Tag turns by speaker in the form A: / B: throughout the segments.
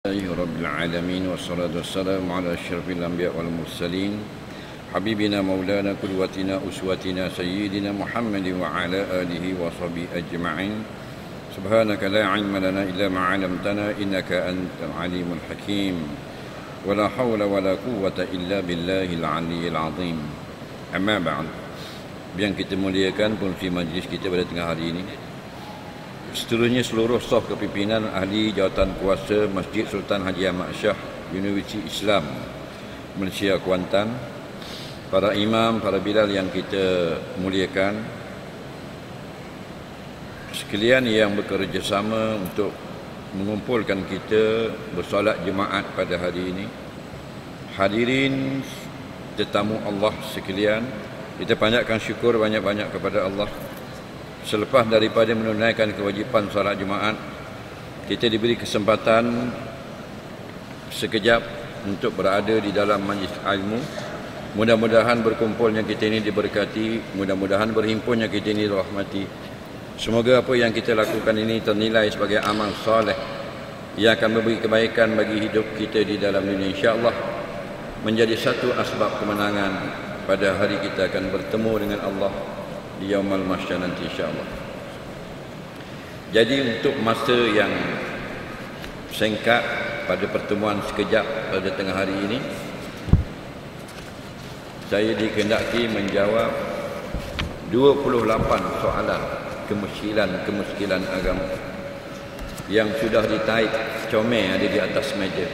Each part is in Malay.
A: رب العالمين والصلاة والسلام على أشرف الأنبياء والمرسلين حبيبنا مولانا قدوتنا أسوتنا سيدنا محمد وعلى آله وصحبه أجمعين سبحانك لا علم لنا إلا ما علمتنا إنك أنت العليم الحكيم ولا حول ولا قوة إلا بالله العلي العظيم. أما بعد, yang kita muliakan penghuni majlis kita pada tengah hari ini, seterusnya seluruh staf kepimpinan ahli jawatan kuasa Masjid Sultan Haji Ahmad Shah Universiti Islam Malaysia Kuantan, para imam, para bilal yang kita muliakan sekalian yang bekerjasama untuk mengumpulkan kita bersolat jemaat pada hari ini, hadirin tetamu Allah sekalian, kita panjatkan syukur banyak-banyak kepada Allah. Selepas daripada menunaikan kewajipan solat Jumaat, kita diberi kesempatan sekejap untuk berada di dalam majlis ilmu. Mudah-mudahan berkumpulnya kita ini diberkati, mudah-mudahan berhimpunnya kita ini dirahmati. Semoga apa yang kita lakukan ini ternilai sebagai amal soleh yang akan memberi kebaikan bagi hidup kita di dalam dunia, insya-Allah menjadi satu asbab kemenangan pada hari kita akan bertemu dengan Allah di Yaumul Mahsyar nanti, insya-Allah. Jadi untuk masa yang singkat pada pertemuan sekejap pada tengah hari ini, saya dikehendaki menjawab 28 soalan kemuskilan agama yang sudah ditaip comel ada di atas meja.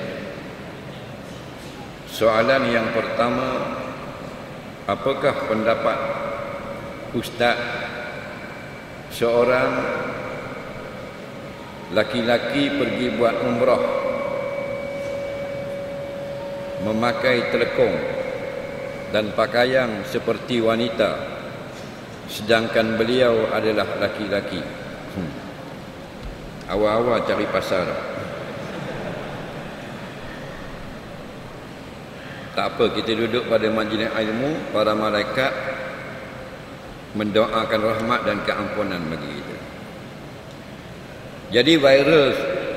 A: Soalan yang pertama, apakah pendapat Ustaz seorang laki-laki pergi buat umrah memakai telekung dan pakaian seperti wanita sedangkan beliau adalah laki-laki? Awal-awal cari pasal. Tak apa, kita duduk pada majlis ilmu, para malaikat mendoakan rahmat dan keampunan bagi kita. Jadi viral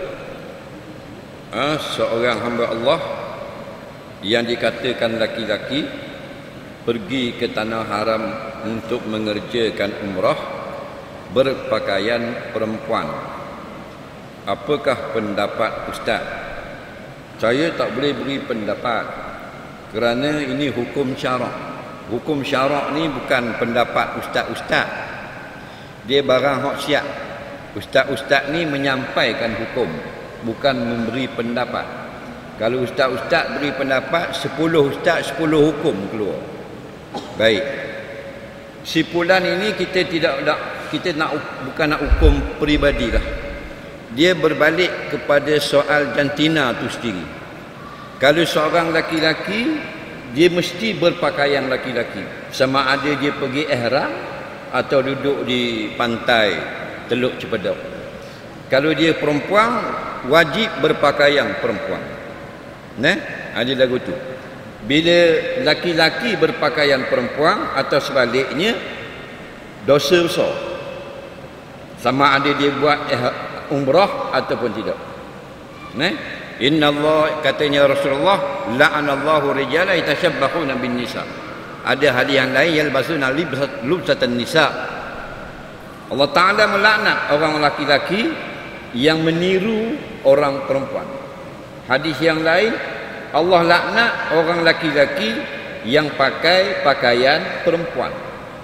A: seorang hamba Allah yang dikatakan laki-laki pergi ke tanah haram untuk mengerjakan umrah berpakaian perempuan. Apakah pendapat Ustaz? Saya tak boleh beri pendapat kerana ini hukum syarak. Hukum syarak ni bukan pendapat ustaz-ustaz. Dia barang hak siap. Ustaz-ustaz ni menyampaikan hukum, bukan memberi pendapat. Kalau ustaz-ustaz beri pendapat, 10 ustaz 10 hukum keluar. Baik. Simpulan ini kita bukan nak hukum peribadilah. Dia berbalik kepada soal jantina tu sendiri. Kalau seorang laki-laki, dia mesti berpakaian laki-laki, sama ada dia pergi ihram atau duduk di pantai Teluk Cipedok. Kalau dia perempuan, wajib berpakaian perempuan. Ada lagu tu. Bila laki-laki berpakaian perempuan atau sebaliknya, dosa besar, sama ada dia buat umrah ataupun tidak. Inna Allah, katanya Rasulullah, la'anallahu rijala yatashabbahuna bin nisa. Ada hadis yang lain, yalbasuna lubsatan nisa. Allah Ta'ala melaknat orang laki-laki yang meniru orang perempuan. Hadis yang lain, Allah laknat orang laki-laki yang pakai pakaian perempuan.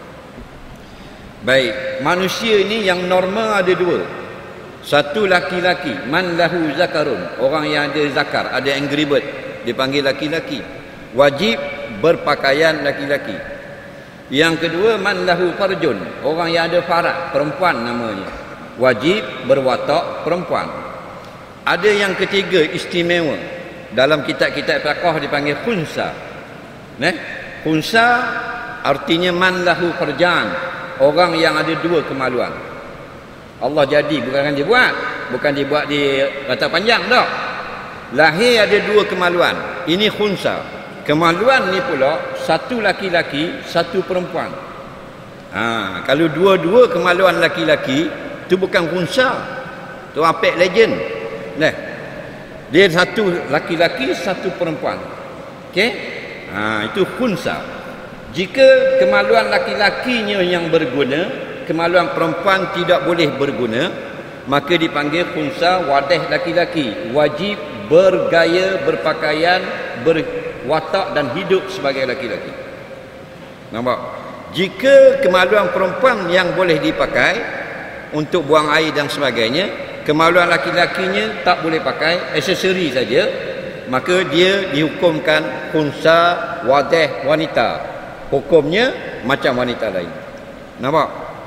A: Baik, manusia ini yang normal ada dua. Satu laki-laki, man lahu zakarun, orang yang ada zakar, ada angry bird, dipanggil laki-laki, wajib berpakaian laki-laki. Yang kedua, man lahu farjun, orang yang ada faraj, perempuan namanya, wajib berwatak perempuan. Ada yang ketiga istimewa, dalam kitab-kitab fiqh dipanggil khunsa. Khunsa artinya man lahu farjan, orang yang ada dua kemaluan. Allah jadi, bukan dia buat. Bukan dia buat di rata panjang tak. Lahir ada dua kemaluan. Ini khunsa. Kemaluan ni pula satu laki-laki, satu perempuan. Kalau dua-dua kemaluan laki-laki, tu bukan khunsa. Tu apek legend. Dia satu laki-laki, satu perempuan. Okey? Itu khunsa. Jika kemaluan laki-lakinya yang berguna, kemaluan perempuan tidak boleh berguna, maka dipanggil khunsa wadah laki-laki. Wajib bergaya, berpakaian, berwatak dan hidup sebagai laki-laki. Nampak? Jika kemaluan perempuan yang boleh dipakai untuk buang air dan sebagainya, kemaluan laki-lakinya tak boleh pakai, aksesori saja, maka dia dihukumkan khunsa wadah wanita. Hukumnya macam wanita lain. Nampak?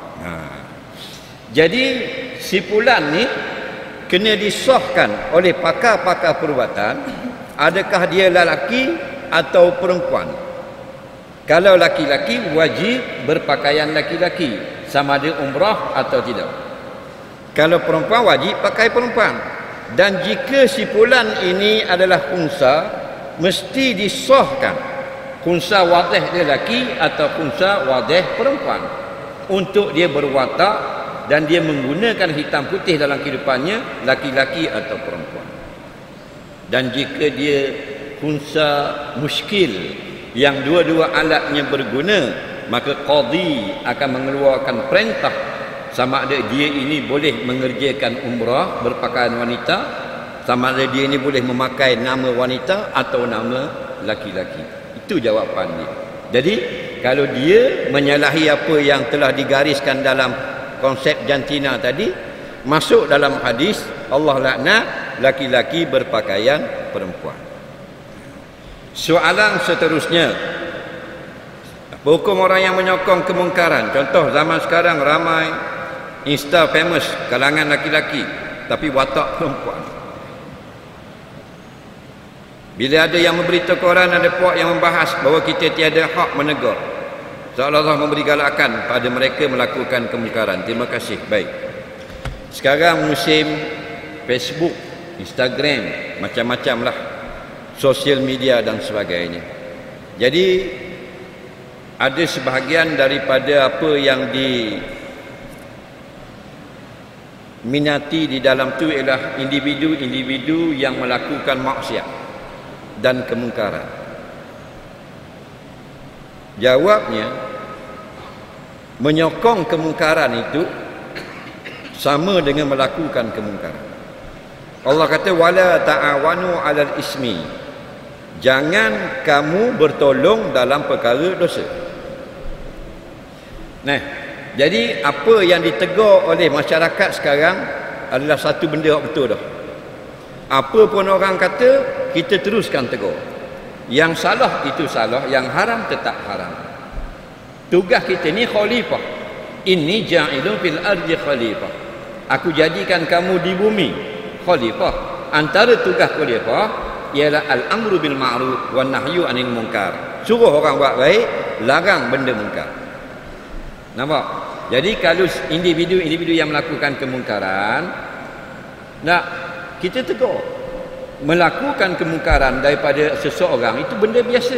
A: Jadi sipulan ni kena disahkan oleh pakar-pakar perubatan, adakah dia lelaki atau perempuan. Kalau laki-laki, wajib berpakaian laki-laki, sama ada umrah atau tidak. Kalau perempuan, wajib pakai perempuan. Dan jika sipulan ini adalah khunsa, mesti disahkan khunsa wadah lelaki atau khunsa wadah perempuan, untuk dia berwatak dan dia menggunakan hitam putih dalam kehidupannya, laki-laki atau perempuan. Dan jika dia khunsa muskil, yang dua-dua alatnya berguna, maka qadi akan mengeluarkan perintah sama ada dia ini boleh mengerjakan umrah berpakaian wanita, sama ada dia ini boleh memakai nama wanita atau nama laki-laki. Itu jawapan dia. Jadi kalau dia menyalahi apa yang telah digariskan dalam konsep jantina tadi, masuk dalam hadis Allah laknat laki-laki berpakaian perempuan. Soalan seterusnya, apa hukum orang yang menyokong kemungkaran? Contoh zaman sekarang ramai Insta famous kalangan laki-laki tapi watak perempuan. Bila ada yang memberitahu orang, ada puak yang membahas bahawa kita tiada hak menegur, seolah-olah memberi galakan pada mereka melakukan kemungkaran. Terima kasih. Baik. Sekarang musim Facebook, Instagram, macam-macam lah, sosial media dan sebagainya. Jadi ada sebahagian daripada apa yang diminati di dalam tu ialah individu-individu yang melakukan maksiat dan kemungkaran. Jawabnya, menyokong kemungkaran itu sama dengan melakukan kemungkaran. Allah kata wala ta'awanu 'alal ismi, jangan kamu bertolong dalam perkara dosa. Nah, jadi apa yang ditegur oleh masyarakat sekarang adalah satu benda yang betul dah. Apa pun orang kata, kita teruskan tegur. Yang salah itu salah, yang haram tetap haram. Tugas kita ni khalifah. Inni ja'ilun fil ardi khalifah. Aku jadikan kamu di bumi khalifah. Antara tugas khalifah ialah al-amru bil ma'ruf wan nahyu 'anil munkar. Suruh orang buat baik, larang benda mungkar. Nampak? Jadi kalau individu-individu yang melakukan kemungkaran, nak kita tegur. Melakukan kemungkaran daripada seseorang itu benda biasa.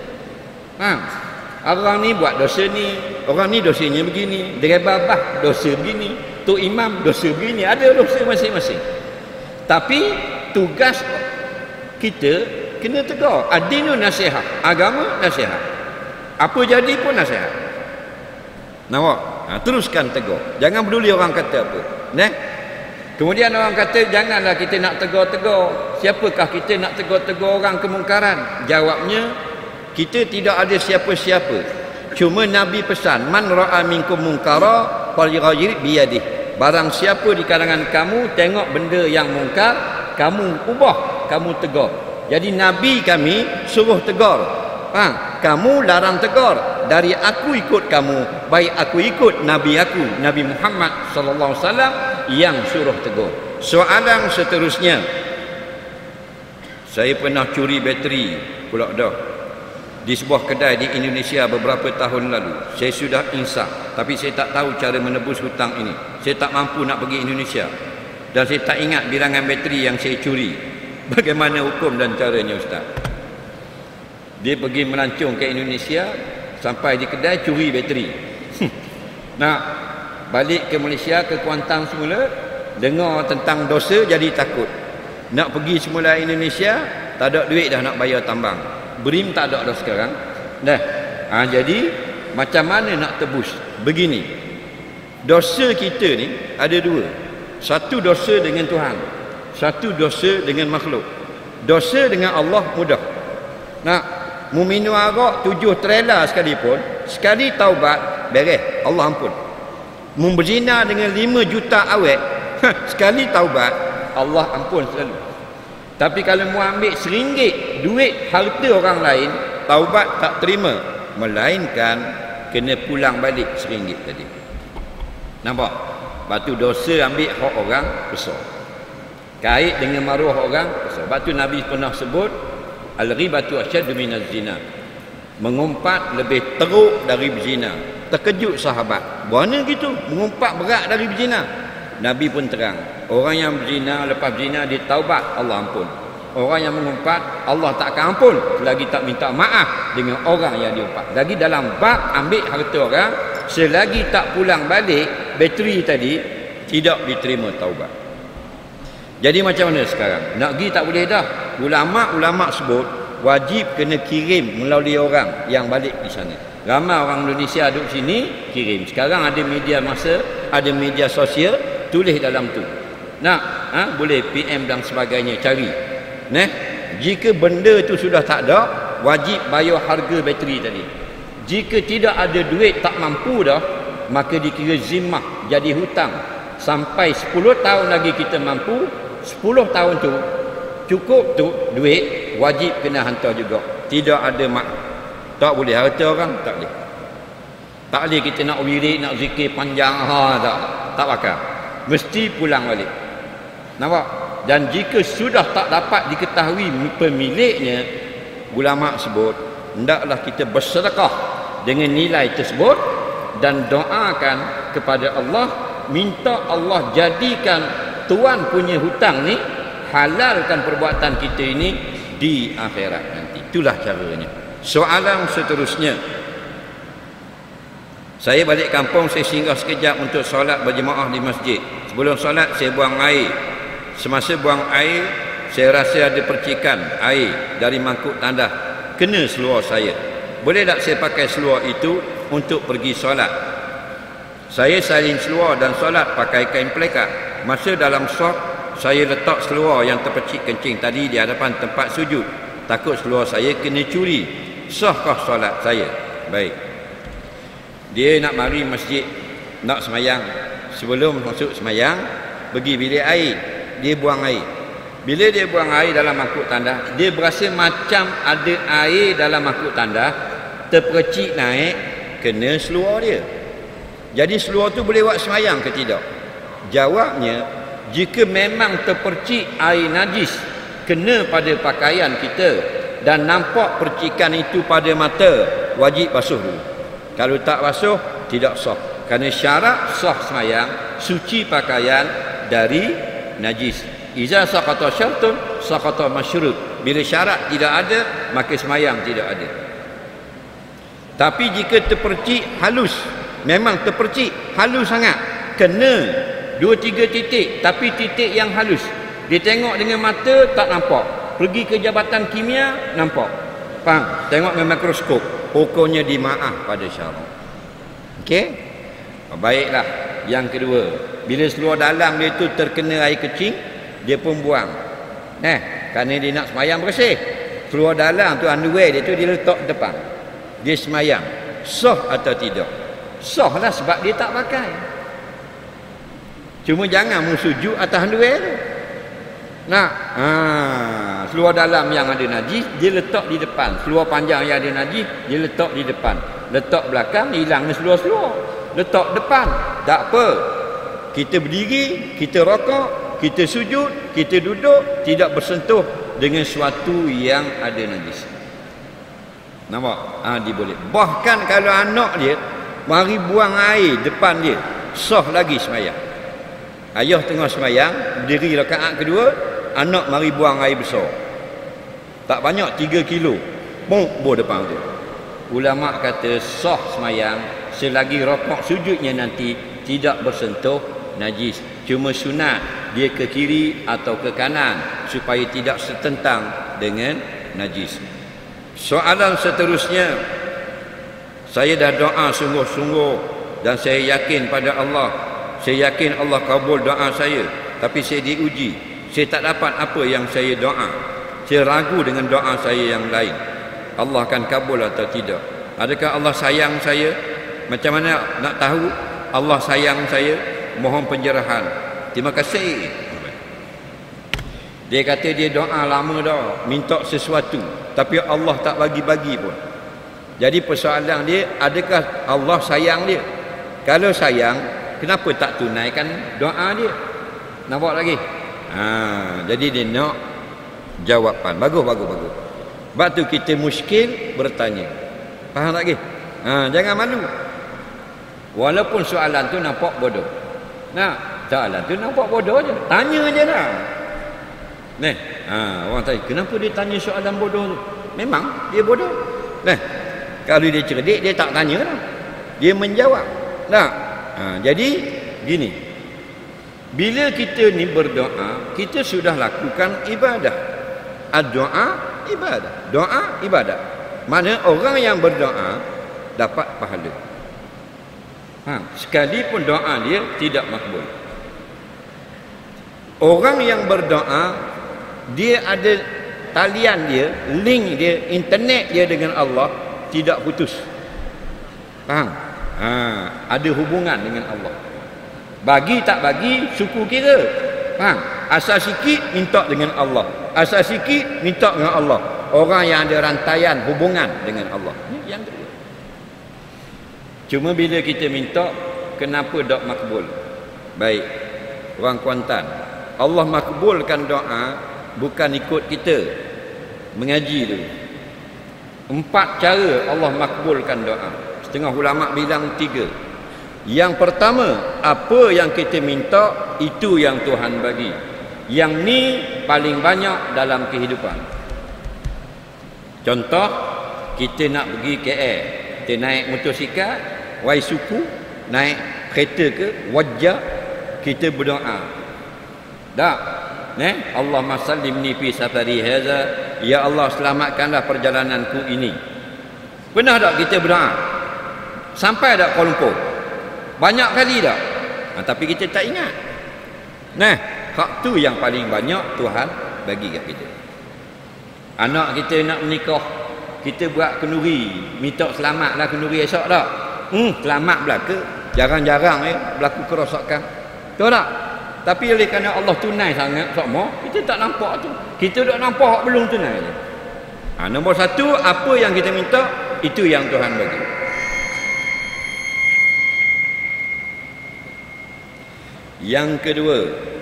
A: Orang ni buat dosa ni, orang ni dosanya begini, driver bas dosa begini, tok imam dosa begini, ada dosa masing-masing. Tapi tugas kita kena tegur. Ad-dinu nasihat, agama nasihat. Apa jadi pun nasihat. Nampak? Teruskan tegur. Jangan peduli orang kata apa. Kemudian orang kata janganlah kita nak tegur-tegur. Siapakah kita nak tegur-tegur orang kemungkaran? Jawabnya, kita tidak ada siapa-siapa. Cuma Nabi pesan, man ra'a minkum munkara falyughayyir biyadihi. Barang siapa di kalangan kamu tengok benda yang mungkar, kamu ubah, kamu tegur. Jadi Nabi kami suruh tegur. Kamu larang tegur. Dari aku ikut kamu, baik aku ikut Nabi aku, Nabi Muhammad sallallahu alaihi wasallam yang suruh tegur. Soalan seterusnya, saya pernah curi bateri pula dah di sebuah kedai di Indonesia beberapa tahun lalu. Saya sudah insaf, tapi saya tak tahu cara menebus hutang ini. Saya tak mampu nak pergi Indonesia dan saya tak ingat bilangan bateri yang saya curi. Bagaimana hukum dan caranya, Ustaz? Dia pergi melancong ke Indonesia, sampai di kedai curi bateri. Nak balik ke Malaysia, ke Kuantan semula, dengar tentang dosa jadi takut. Nak pergi semula Indonesia, tak ada duit dah nak bayar tambang. BRIM tak ada dah sekarang. Dah. Jadi macam mana nak tebus? Begini. Dosa kita ni ada dua. Satu dosa dengan Tuhan, satu dosa dengan makhluk. Dosa dengan Allah mudah. Nak minum arak 7 trailer sekalipun, sekali taubat beres, Allah ampun. Berzina dengan 5 juta awet, sekali taubat, Allah ampun selalu. Tapi kalau mu ambil RM1 duit harta orang lain, taubat tak terima, melainkan kena pulang balik RM1 tadi. Nampak? Batu dosa ambil hak orang besar, kait dengan maruah orang besar. Batu Nabi pernah sebut al-ghibatu asyaddu minaz zina, mengumpat lebih teruk dari berzina. Terkejut sahabat, mana gitu, mengumpat berat dari berzina. Nabi pun terang, orang yang berzina lepas berzina dia taubat, Allah ampun. Orang yang mengumpat, Allah tak akan ampun selagi tak minta maaf dengan orang yang diumpat. Lagi dalam bab ambil harta orang, selagi tak pulang balik bateri tadi, tidak diterima taubat. Jadi macam mana sekarang? Nak pergi tak boleh dah. Ulama' sebut wajib kena kirim melalui orang yang balik di sana. Ramai orang Indonesia duduk sini, kirim. Sekarang ada media masa, ada media sosial, tulis dalam tu. Nak boleh PM dan sebagainya, cari. Jika benda tu sudah tak ada, wajib bayar harga bateri tadi. Jika tidak ada duit, tak mampu dah, maka dikira zimmah, jadi hutang. Sampai 10 tahun lagi kita mampu, 10 tahun tu cukup tu duit, wajib kena hantar juga. Tidak ada tak boleh harta orang, tak boleh. Tak boleh kita nak wirid, nak zikir panjang, tak bakal. Mesti pulang balik. Nampak? Dan jika sudah tak dapat diketahui pemiliknya, ulama sebut hendaklah kita bersedekah dengan nilai tersebut dan doakan kepada Allah, minta Allah jadikan tuan punya hutang ni, halalkan perbuatan kita ini di akhirat nanti. Itulah caranya. Soalan seterusnya, saya balik kampung, saya singgah sekejap untuk solat berjemaah di masjid. Sebelum solat saya buang air. Semasa buang air, saya rasa ada percikan air dari mangkuk tandas kena seluar saya. Boleh tak saya pakai seluar itu untuk pergi solat? Saya salin seluar dan solat pakai kain pelekat. Masa dalam sok, saya letak seluar yang terpercik kencing tadi di hadapan tempat sujud. Takut seluar saya kena curi. Sahkah solat saya? Baik. Dia nak mari masjid, nak semayang. Sebelum masuk semayang, pergi bilik air. Dia buang air. Bila dia buang air dalam mangkuk tandas, dia berasa macam ada air dalam mangkuk tandas terpercik naik, kena seluar dia. Jadi seluar tu boleh buat semayang ke tidak? Jawabnya, jika memang terpercik air najis kena pada pakaian kita dan nampak percikan itu pada mata, wajib basuh dulu. Kalau tak basuh, tidak sah. Kerana syarat sah semayang, suci pakaian dari najis. Iza saqata syartun saqata masyrut. Bila syarat tidak ada, maka semayang tidak ada. Tapi jika terpercik halus, memang terpercik halus sangat, kena 2-3 titik, tapi titik yang halus, dia tengok dengan mata tak nampak, pergi ke jabatan kimia nampak, faham? Tengok dengan mikroskop, hukumnya dimaaf pada syarak. Okey? Baiklah. Yang kedua, bila seluar dalam dia tu terkena air kecil, dia pun buang. Kerana dia nak semayang bersih. Seluar dalam tu, underwear dia tu, dia letak depan. Dia semayang. Sah atau tidak? Sah lah sebab dia tak pakai. Cuma jangan sujud atas underwear tu. Seluar dalam yang ada najis, dia letak di depan. Seluar panjang yang ada najis, dia letak di depan. Letak belakang, hilang seluar-seluar. Letak depan, tak apa. Kita berdiri, kita rokok, kita sujud, kita duduk, tidak bersentuh dengan sesuatu yang ada najis. Nampak? Dia boleh. Bahkan kalau anak dia mari buang air depan dia, sah lagi semayang. Ayah tengah semayang, berdiri rakaat kedua, anak mari buang air besar. Tak banyak, 3 kilo. Bom depan tu. Ulama kata sah semayang selagi rokok sujudnya nanti tidak bersentuh najis. Cuma sunat dia ke kiri atau ke kanan supaya tidak setentang dengan najis. Soalan seterusnya, saya dah doa sungguh-sungguh dan saya yakin pada Allah. Saya yakin Allah kabul doa saya, tapi saya diuji. Saya tak dapat apa yang saya doa. Saya ragu dengan doa saya yang lain. Allah akan kabul atau tidak? Adakah Allah sayang saya? Macam mana nak tahu Allah sayang saya? Mohon pencerahan. Terima kasih. Dia kata dia doa lama dah, minta sesuatu, tapi Allah tak bagi-bagi pun. Jadi persoalan dia, adakah Allah sayang dia? Kalau sayang, kenapa tak tunaikan doa dia? Nampak lagi? Jadi dia nak jawapan. Bagus. Sebab tu kita muskil bertanya. Faham tak lagi? Jangan malu. Walaupun soalan tu nampak bodoh. Soalan tu nampak bodoh je. Tanya je lah. Orang tanya, kenapa dia tanya soalan bodoh tu? Memang dia bodoh. Kalau dia cerdik, dia tak tanya lah. Dia menjawab. Jadi gini, bila kita ni berdoa, kita sudah lakukan ibadah. Doa ibadah. Doa ibadah. Mana orang yang berdoa dapat pahala. Sekalipun doa dia tidak makbul. Orang yang berdoa, dia ada talian dia, link dia, internet dia dengan Allah tidak putus. Faham? Ada hubungan dengan Allah. Bagi tak bagi, suku kira. Faham? Asal sikit minta dengan Allah, asal sikit minta dengan Allah. Orang yang ada rantaian hubungan dengan Allah. Ini yang kedua. Cuma bila kita minta, kenapa tak makbul? Baik, orang Kuantan, Allah makbulkan doa bukan ikut kita mengaji tu. 4 cara Allah makbulkan doa. Setengah ulama bilang 3. Yang pertama, apa yang kita minta itu yang Tuhan bagi. Yang ni paling banyak dalam kehidupan. Contoh, kita nak pergi KL, kita naik motosikal, suku, naik kereta ke, wajah, kita berdoa. Tak? Allahumma sallimni fi safari hadza, ya Allah selamatkanlah perjalananku ini. Pernah tak kita berdoa? Sampai tak Kuala Lumpur? Banyak kali tak? Tapi kita tak ingat. Hak tu yang paling banyak Tuhan bagi kat kita. Anak kita nak menikah, kita buat kenduri, minta selamatlah kenduri esok tak? Selamat belaka. Jarang-jarang berlaku kerosakan. Tahu tak? Tapi oleh kerana Allah tunai sangat semua, kita tak nampak tu. Kita tak nampak belum tunai. Nombor 1, apa yang kita minta, itu yang Tuhan bagi. Yang kedua,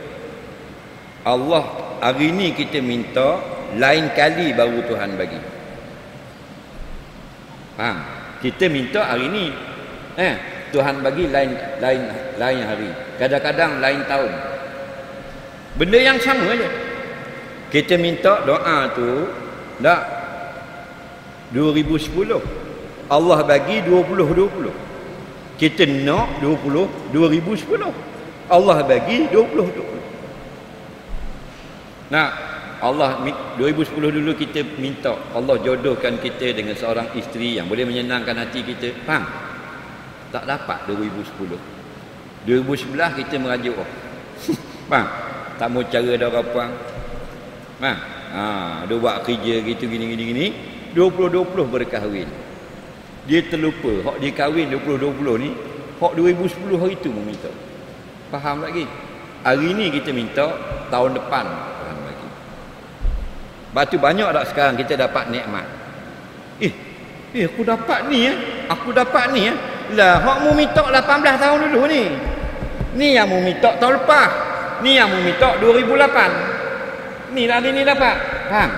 A: Allah hari ni kita minta, lain kali baru Tuhan bagi. Kita minta hari ni, Tuhan bagi lain hari, kadang-kadang lain tahun. Benda yang sama je. Kita minta doa tu tak 2010, Allah bagi 2020. Kita nak 2010, Allah bagi 2020. Allah 2010 dulu kita minta Allah jodohkan kita dengan seorang isteri yang boleh menyenangkan hati kita. Faham? Tak dapat 2010. 2011 kita merajuk. Faham? Tak mau cara dah orang puang. Faham? Dia buat kerja gitu gini. 2020 berkahwin. Dia terlupa hak dia kahwin 2020 ni, hak 2010 hari tu meminta. Faham lagi? Hari ni kita minta, tahun depan Tuhan bagi. Batu banyak tak sekarang kita dapat nikmat. Aku dapat ni Aku dapat ni Lah, hak mu minta 18 tahun dulu ni. Ni yang mu minta tahun lepas. Ni yang mu minta 2008. Ni lah ni dapat. Faham?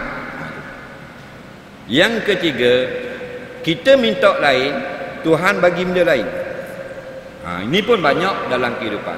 A: Yang ketiga, kita minta lain, Tuhan bagi benda lain. Ini pun banyak dalam kehidupan.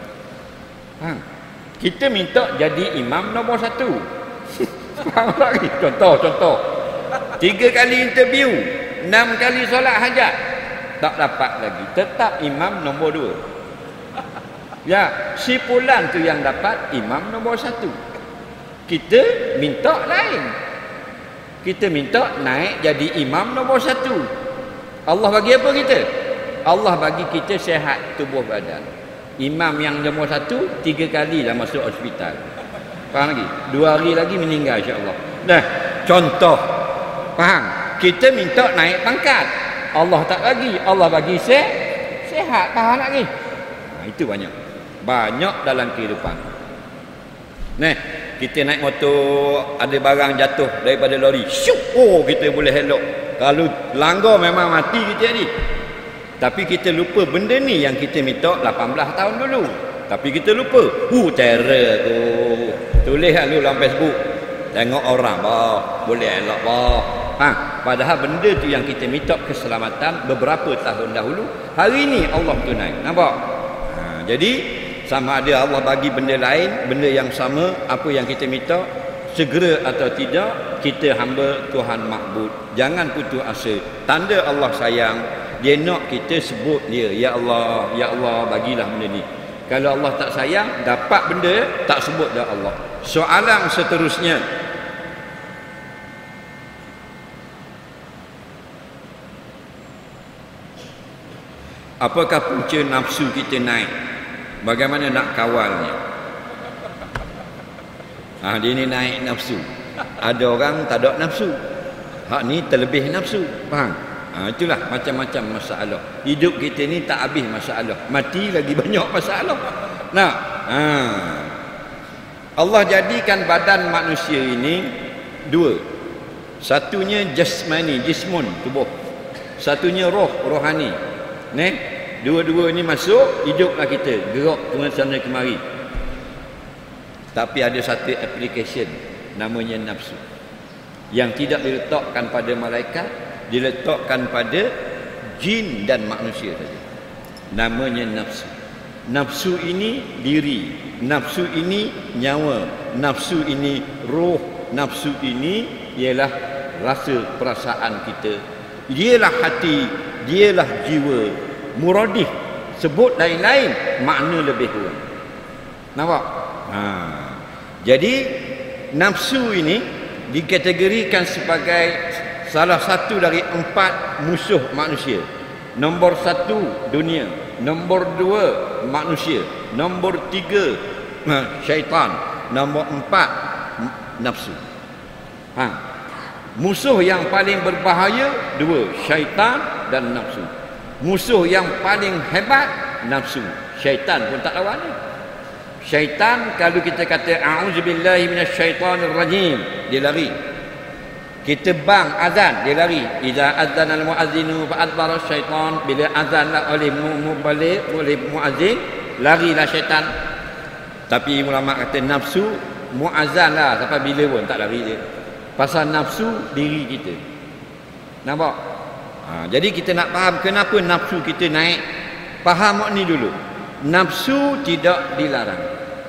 A: Kita minta jadi imam nombor 1. Faham lagi? Contoh 3 kali interview, 6 kali solat hajat, tak dapat lagi, tetap imam nombor 2. Ya, si fulan tu yang dapat imam nombor 1. Kita minta lain. Kita minta naik jadi imam nombor 1. Allah bagi apa kita? Allah bagi kita sihat tubuh badan. Imam yang nombor 1 3 kali dah masuk hospital. Faham lagi? 2 hari lagi meninggal insya-Allah. Dah, contoh. Faham? Kita minta naik pangkat. Allah tak bagi. Allah bagi sihat. Faham tak lagi? Itu banyak. Banyak dalam kehidupan. Nah, kita naik motor, ada barang jatuh daripada lori. Syuk! Oh, kita boleh elok. Kalau langgar memang mati kita ni. Tapi kita lupa benda ni yang kita minta 18 tahun dulu. Tapi kita lupa. Terror tu. Tulis lalu dalam Facebook. Tengok orang, boleh elok, padahal benda tu yang kita minta keselamatan beberapa tahun dahulu, hari ni Allah tunai. Nampak? Jadi sama ada Allah bagi benda lain, benda yang sama, apa yang kita minta, segera atau tidak, kita hamba Tuhan makbud. Jangan putus asa. Tanda Allah sayang, dia nak kita sebut dia, ya Allah bagilah benda ni. Kalau Allah tak sayang, dapat benda tak sebut dah Allah. Soalan seterusnya, apakah punca nafsu kita naik? Bagaimana nak kawalnya? Dia ni naik nafsu. Ada orang tak ada nafsu. Hak ni terlebih nafsu. Faham? Itulah macam-macam masalah. Hidup kita ni tak habis masalah. Mati lagi banyak masalah. Nah, Allah jadikan badan manusia ini 2. Satunya jasmani, jismun, tubuh. Satunya roh, rohani. Dua-dua ni masuk, hiduplah kita, gerak ke sana kemari. Tapi ada satu application, namanya nafsu, yang tidak diletakkan pada malaikat, diletakkan pada jin dan manusia saja. Namanya nafsu. Nafsu ini diri, nafsu ini nyawa, nafsu ini roh, nafsu ini ialah rasa perasaan kita, dialah hati, dialah jiwa. Muradif, sebut lain-lain, makna lebih kurang. Nampak? Jadi nafsu ini dikategorikan sebagai salah satu dari 4 musuh manusia. Nombor 1 dunia, nombor 2 manusia, nombor 3 syaitan, nombor 4 nafsu. Musuh yang paling berbahaya 2, syaitan dan nafsu. Musuh yang paling hebat nafsu. Syaitan pun tak lawan dia. Syaitan kalau kita kata a'udzubillahi minasyaitonirrajim, dia lari. Kita bang azan, dia lari. Iza adzana al-muazzinu fa'adbara syaitan, bila azanlah oleh mubalik, oleh muazzin, larilah syaitan. Tapi ulama kata nafsu muazzanlah sampai bila pun tak lari dia. Pasal nafsu diri kita. Nampak? Jadi kita nak faham kenapa nafsu kita naik. Faham ni dulu. Nafsu tidak dilarang.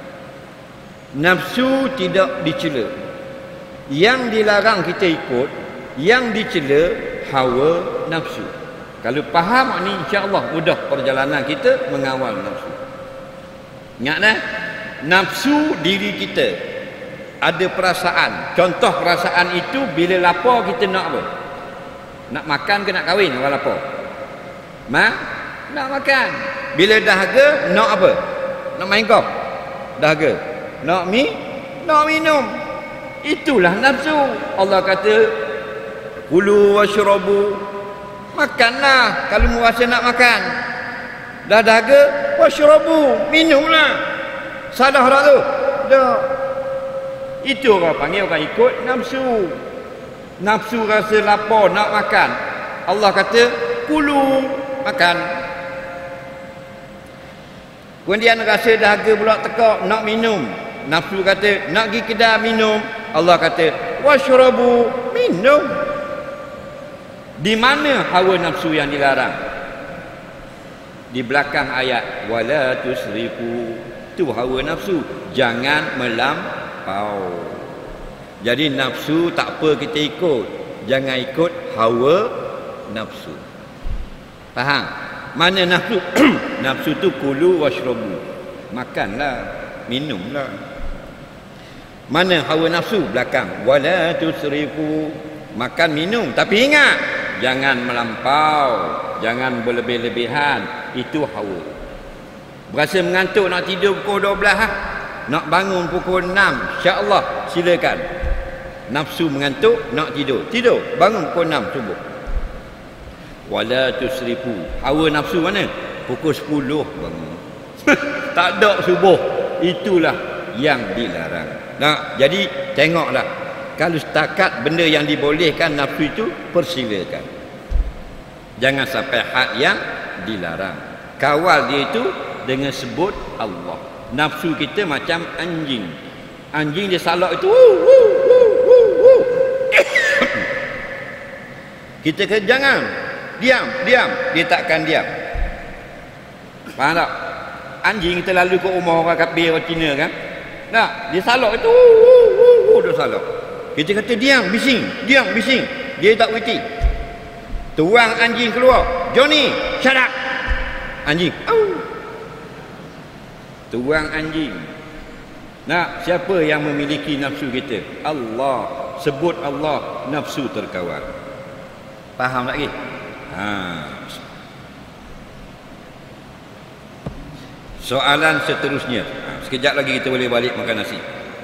A: Nafsu tidak dicela. Yang dilarang kita ikut, yang dicela hawa nafsu. Kalau faham ni, insya-Allah mudah perjalanan kita mengawal nafsu. Ingat dah, nafsu diri kita. Ada perasaan. Contoh perasaan itu bila lapar kita nak apa? Nak makan ke nak kahwin orang lapar? Nak makan. Bila dahaga nak apa? Nak main golf. Dahaga. Nak minum. Itulah nafsu. Allah kata kulu washrabu. Makanlah kalau mu rasa nak makan. Dah dahaga, washrabu, minumlah. Salah tak tu? Dah. Itu orang panggil orang ikut nafsu. Nafsu rasa lapar nak makan. Allah kata kulu, makan. Kemudian rasa dahaga pula tekak nak minum. Nafsu kata nak pergi kedai minum. Allah kata washrabu, minum. Di mana hawa nafsu yang dilarang? Di belakang ayat wala tusrifu. Itu hawa nafsu, jangan melampau. Jadi nafsu tak apa kita ikut. Jangan ikut hawa nafsu. Faham? Mana nafsu? Nafsu tu kulu washrabu. makanlah, minumlah. Mana hawa nafsu? Belakang. Wala tusrifu, makan minum, tapi ingat jangan melampau, jangan berlebih-lebihan. Itu hawa. Berasa mengantuk nak tidur pukul 12 nak bangun pukul 6, insya-Allah silakan. Nafsu mengantuk nak tidur, bangun pukul 6 subuh. Wala tusrifu, hawa nafsu mana? Pukul 10 bangun. Tak ada subuh. Itulah yang dilarang. Nah, jadi tengoklah, kalau setakat benda yang dibolehkan nafsu itu, persilakan. Jangan sampai had yang dilarang. Kawal dia itu dengan sebut Allah. Nafsu kita macam anjing. Anjing dia salak itu kita kata jangan, diam, dia takkan diam. Faham tak? Anjing kita lalu ke rumah orang kafir, orang Cina kan, nah, dia salak itu dia salak. Kita kata diam, bising, dia tak berhenti. Tuang anjing keluar, Johnny, shut up. Anjing, tuang anjing. Nah, siapa yang memiliki nafsu kita? Allah. Sebut Allah, nafsu terkawal. Faham tak lagi? Soalan seterusnya. Sekejap lagi kita boleh balik makan nasi.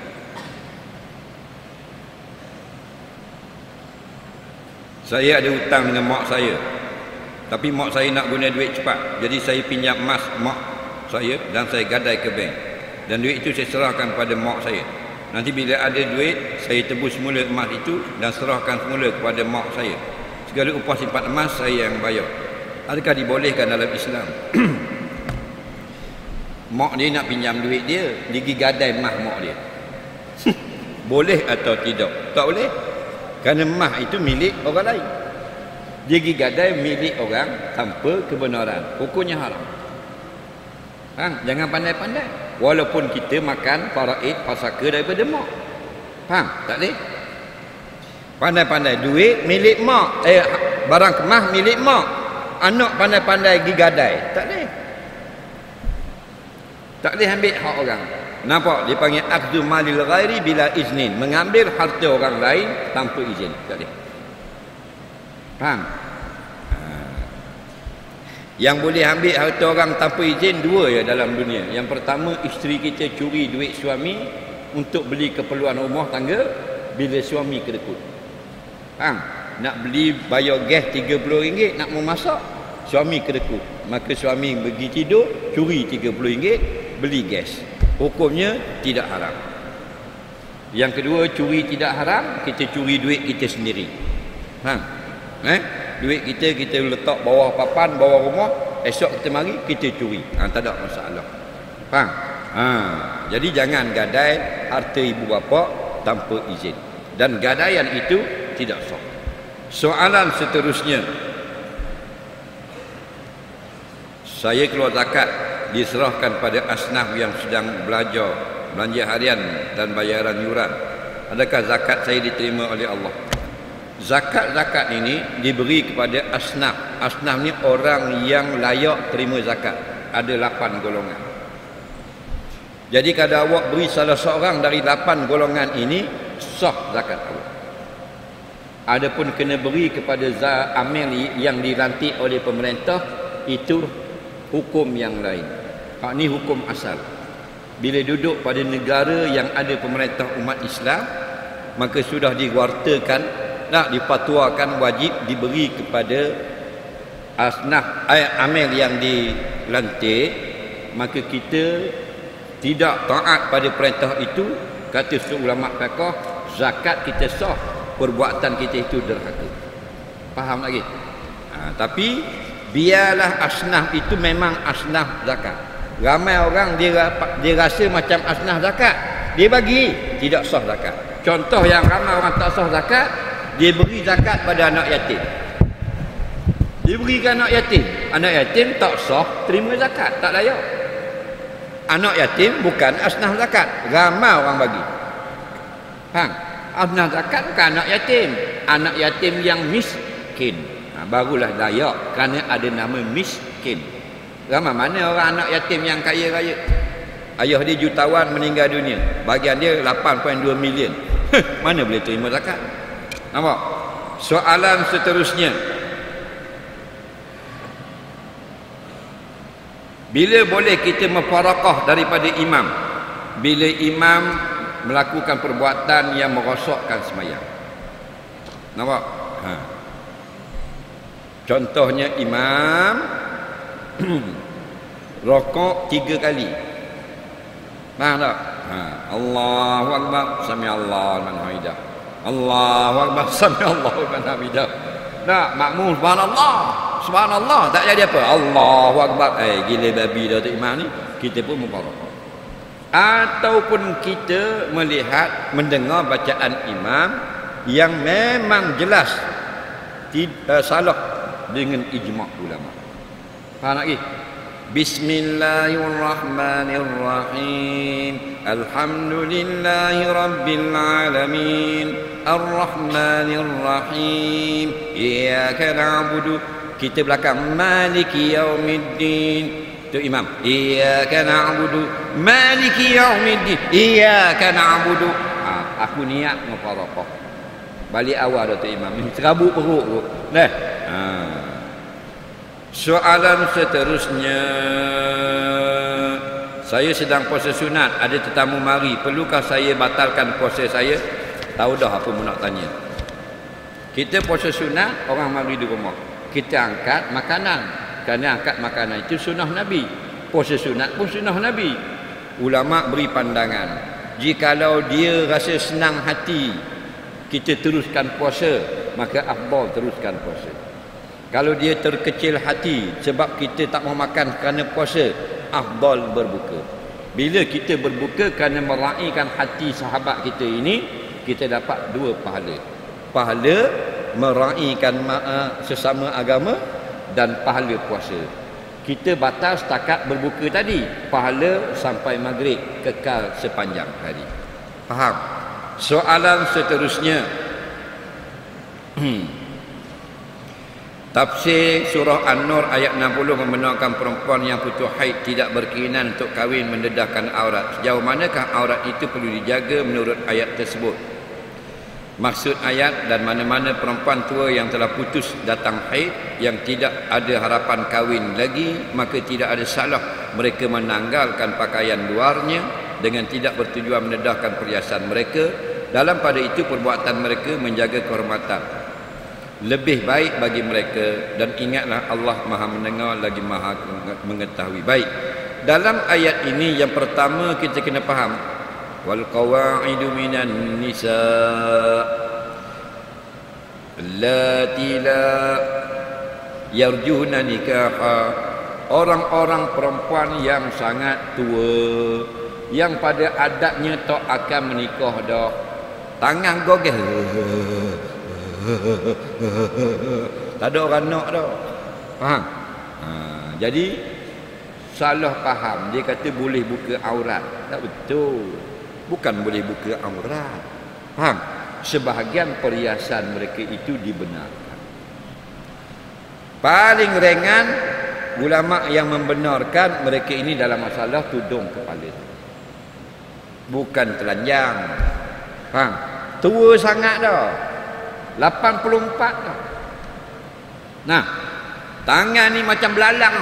A: Saya ada hutang dengan mak saya, tapi mak saya nak guna duit cepat. Jadi saya pinjam emas mak saya dan saya gadai ke bank. Dan duit itu saya serahkan pada mak saya. Nanti bila ada duit, saya tebus semula emas itu dan serahkan semula kepada mak saya. Segala upah simpan emas saya yang bayar. Adakah dibolehkan dalam Islam? Mak dia nak pinjam duit dia pergi gadai emas mak dia. Boleh atau tidak? Tak boleh. Kerana emas itu milik orang lain. Dia pergi gadai milik orang tanpa kebenaran. Hukumnya haram. Jangan pandai-pandai. Walaupun kita makan faraid, pasaka daripada mak. Faham? Tak boleh. Pandai-pandai duit milik mak. Barang kemas milik mak. Anak pandai-pandai pergi gadai. Tak boleh. Tak boleh ambil hak orang. Nampak? Dia panggil akhdhu malil ghairi bila iznin. Mengambil harta orang lain tanpa izin. Tak boleh. Faham? Yang boleh ambil harta orang tanpa izin dua ya dalam dunia. Yang pertama, isteri kita curi duit suami untuk beli keperluan rumah tangga bila suami kedekut. Faham? Nak beli bayar gas RM30 nak memasak, suami kedekut. Maka suami pergi tidur, curi RM30 beli gas. Hukumnya tidak haram. Yang kedua, curi tidak haram, kita curi duit kita sendiri. Faham? Duit kita letak bawah papan, bawah rumah, esok kita mari kita curi. Tak ada masalah. Faham? Jadi jangan gadai harta ibu bapa tanpa izin. Dan gadaian itu tidak sah. Soalan seterusnya. Saya keluar zakat diserahkan pada asnaf yang sedang belajar belanja harian dan bayaran yuran. Adakah zakat saya diterima oleh Allah? Zakat-zakat ini diberi kepada asnaf. Asnaf ni orang yang layak terima zakat. Ada 8 golongan. Jadi kalau awak beri salah seorang dari 8 golongan ini, sah zakat awak. Adapun kena beri kepada amil yang dilantik oleh pemerintah, itu hukum yang lain. Ini hukum asal. Bila duduk pada negara yang ada pemerintah umat Islam, maka sudah diwartakan, dipatuakan wajib diberi kepada asnaf amil yang dilantik. Maka kita tidak taat pada perintah itu. Kata ulama fiqh, zakat kita sah, perbuatan kita itu derhaka. Faham lagi? Tapi biarlah asnaf itu memang asnaf zakat. Ramai orang dia rasa macam asnaf zakat, dia bagi, tidak sah zakat. Contoh yang ramai orang tak sah zakat, dia beri zakat pada anak yatim. Dia berikan anak yatim. Anak yatim tak sah terima zakat, tak layak. Anak yatim bukan asnaf zakat. Ramai orang bagi. Faham? Asnaf zakat bukan anak yatim. Anak yatim yang miskin. Barulah layak kerana ada nama miskin. Ramai mana orang anak yatim yang kaya raya? Ayah dia jutawan meninggal dunia, bahagian dia 8.2 million. Mana boleh terima zakat? Nampak? Soalan seterusnya, bila boleh kita memfarakah daripada imam? Bila imam melakukan perbuatan yang merosakkan sembahyang. Nampak? Contohnya imam rokok 3 kali. Faham tak? Allahu Akbar, sami Allahu liman hamidah. Allahu Akbar, sami Allahu liman hamidah. Nak makmum subhanallah, subhanallah, tak jadi apa? Allahu Akbar. Gila babi dah tu imam ni. Kita pun memfarakah. Ataupun kita melihat, mendengar bacaan imam yang memang jelas salah dengan ijma' ulama. Faham lagi? Bismillahirrahmanirrahim. Alhamdulillahi rabbil alamin. Ar-Rahmanir-Rahim. Iyyaka na'budu. Kita belakang Maliki yaumiddin. Tu imam. Iyyaka na'budu. Maliki yaumiddin. Iyyaka na'budu. Aku niat memfarakah. Balik awal dah tu imam. Terabuk perut tu. Dah. Soalan seterusnya, saya sedang puasa sunat, ada tetamu mari, perlukah saya batalkan puasa saya? Tahu dah apa mu nak tanya. Kita puasa sunat, orang mari di rumah, kita angkat makanan, kerana angkat makanan itu sunnah Nabi. Puasa sunat pun sunnah Nabi. Ulama beri pandangan, jikalau dia rasa senang hati kita teruskan puasa, maka afdal teruskan puasa. Kalau dia terkecil hati sebab kita tak mau makan kerana puasa, afdal berbuka. Bila kita berbuka kerana meraihkan hati sahabat kita ini, kita dapat 2 pahala. Pahala meraihkan sesama agama dan pahala puasa. Kita batal setakat berbuka tadi, pahala sampai maghrib, kekal sepanjang hari. Faham? Soalan seterusnya, tafsir surah An-Nur ayat 60 membenarkan perempuan yang putus haid tidak berkeinginan untuk kahwin mendedahkan aurat. Sejauh manakah aurat itu perlu dijaga menurut ayat tersebut? Maksud ayat, dan mana-mana perempuan tua yang telah putus datang haid yang tidak ada harapan kahwin lagi, maka tidak ada salah mereka menanggalkan pakaian luarnya dengan tidak bertujuan mendedahkan perhiasan mereka. Dalam pada itu perbuatan mereka menjaga kehormatan lebih baik bagi mereka, dan ingatlah Allah Maha mendengar lagi Maha mengetahui. Baik, dalam ayat ini yang pertama kita kena faham, wal qawaidu minan nisa allati la yarjuna nikaha, orang-orang perempuan yang sangat tua, yang pada adatnya tak akan menikah dah. Tangan gogeh, tak ada orang nak dah. Faham? Jadi salah faham. Dia kata boleh buka aurat. Tak betul. Bukan boleh buka aurat. Faham? Sebahagian perhiasan mereka itu dibenarkan. Paling ringan, ulama yang membenarkan mereka ini dalam masalah tudung kepala, bukan telanjang. Faham? Tua sangat dah, 84 dah. Nah, tangan ni macam belalang.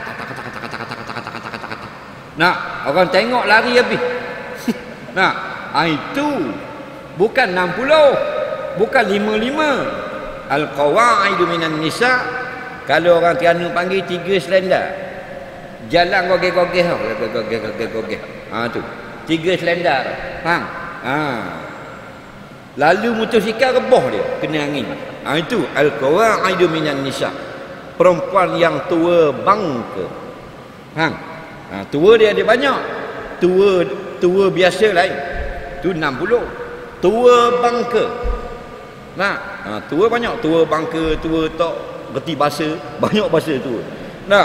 A: Nah, orang tengok lari habis. Nah, itu bukan 60, bukan 55. Al-qawaidu minan nisa, kalau orang Terengganu panggil 3 selendar. Jalan gogeh-gogeh, gogeh-gogeh. Tu. 3 selendar. Faham? Lalu motosikal rebah dia, kena angin. Itu al-qawaidu minan nisa. Perempuan yang tua bangka. Faham? Tua dia ada banyak. Tua biasa lain. Tu 60. Tua bangka. Nah, tua banyak, tua bangka, tua tak reti bahasa, banyak bahasa tua. Nah,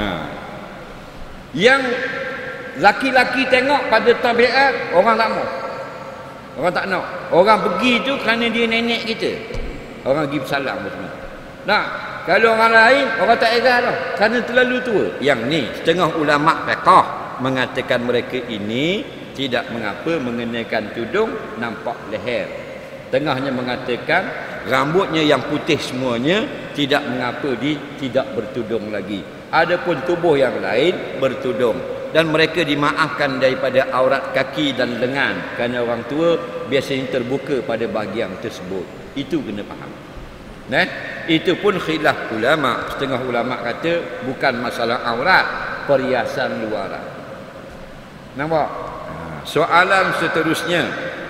A: yang laki-laki tengok pada tabiat, orang tak mau. Orang tak nak. Orang pergi tu kerana dia nenek kita. Orang pergi bersalam semua. Nah, kalau orang lain, orang tak heran dah, kerana terlalu tua. Yang ni setengah ulama fiqh mengatakan mereka ini tidak mengapa mengenakan tudung nampak leher. Tengahnya mengatakan rambutnya yang putih semuanya tidak mengapa tidak bertudung lagi. Adapun tubuh yang lain bertudung, dan mereka dimaafkan daripada aurat kaki dan lengan kerana orang tua biasanya terbuka pada bahagian tersebut. Itu kena faham. Itu pun khilaf ulama. Setengah ulama kata bukan masalah aurat, perhiasan luaran. Nampak? Soalan seterusnya,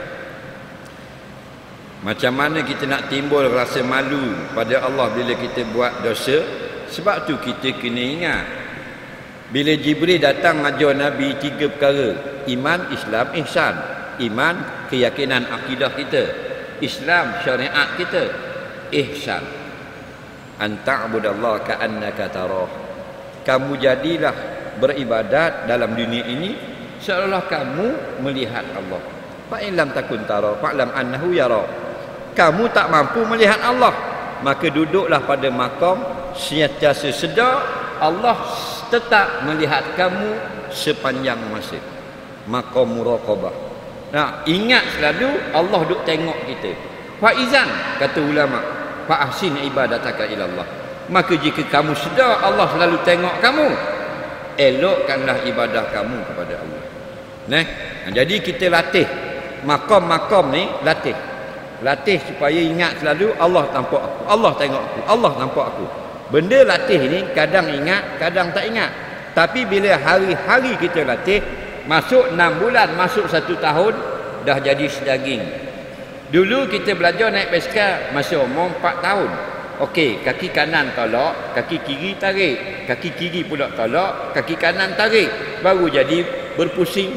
A: macam mana kita nak timbul rasa malu pada Allah bila kita buat dosa? Sebab tu kita kena ingat, bila Jibril datang ajar Nabi 3 perkara: iman, Islam, ihsan. Iman, keyakinan akidah kita; Islam, syariat kita; ihsan, an ta'budallaha ka'annaka tarah. Kamu jadilah beribadat dalam dunia ini seolah kamu melihat Allah. Fa in lam takun tara fa'lam annahu yara. Kamu tak mampu melihat Allah, maka duduklah pada makam sentiasa sedar Allah tetap melihat kamu sepanjang masa. Makam muraqabah. Nah, ingat selalu Allah duk tengok kita. Faizan, kata ulama, fa ahsin ibadataka ila Allah. Maka jika kamu sedar Allah selalu tengok kamu, elokkanlah ibadah kamu kepada Allah. Jadi kita latih makam-makam ni, latih supaya ingat selalu Allah nampak aku, Allah tengok aku, Allah nampak aku. Benda latih ni kadang ingat, kadang tak ingat. Tapi bila hari-hari kita latih, masuk 6 bulan, masuk 1 tahun, dah jadi sedaging. Dulu kita belajar naik basikal masa umur 4 tahun. Okey, kaki kanan tolak, kaki kiri tarik, kaki kiri pula tolak, kaki kanan tarik, baru jadi berpusing.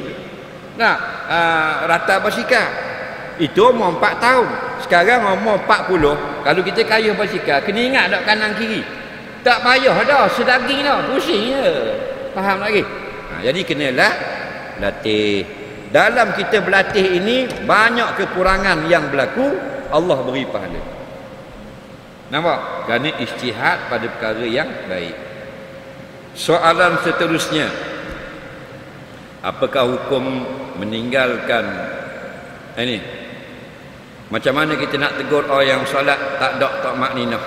A: Rata basikal. Itu umur 4 tahun. Sekarang umur 40, kalau kita kayuh basikal, kena ingat tak kanan kiri. Tak payah dah, sedaging dah, pusing je. Faham lagi? Jadi kenalah latih. Dalam kita berlatih ini banyak kekurangan yang berlaku, Allah beri pahala. Nampak? Kerana ijtihad pada perkara yang baik. Soalan seterusnya, apakah hukum meninggalkan ini? Macam mana kita nak tegur orang yang solat tak ada tamakninah?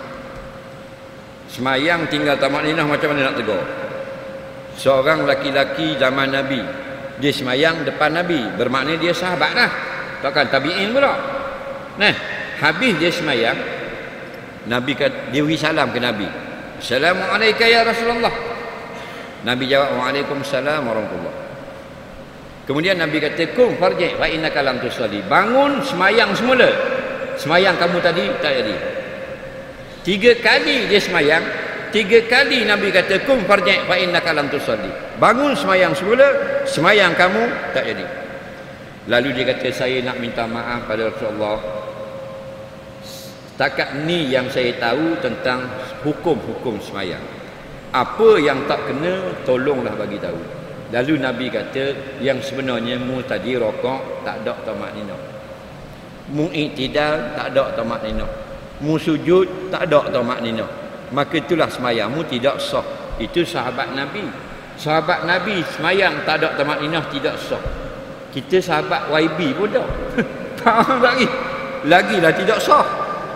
A: Semayang tinggal tamakninah, macam mana nak tegur? Seorang laki-laki zaman Nabi, dia semayang depan Nabi, bermakna dia sahabat dah, takkan tabi'in pula. Habis dia semayang, Nabi kata, dia beri salam ke Nabi, Assalamualaikum ya Rasulullah. Nabi jawab, Waalaikumsalam warahmatullahi. Kemudian Nabi kata, kum farji' fa innaka lam tusalli. Bangun semayang semula. Semayang kamu tadi tak jadi. 3 kali dia semayang, 3 kali Nabi kata, kum farji' fa innaka lam tusalli. Bangun semayang semula, semayang kamu tak jadi. Lalu dia kata, saya nak minta maaf pada Rasulullah. Setakat ni yang saya tahu tentang hukum-hukum semayang. Apa yang tak kena, tolonglah bagi tahu. Lalu Nabi kata, yang sebenarnya mu tadi rokok tak ada tamakninah, mu i'tidal tak ada tamakninah, mu sujud tak ada tamakninah, maka itulah semayangmu tidak sah. Itu sahabat Nabi. Sahabat Nabi semayang tak ada tamakninah tidak sah. Kita sahabat YB pun dah faham lagilah tidak sah.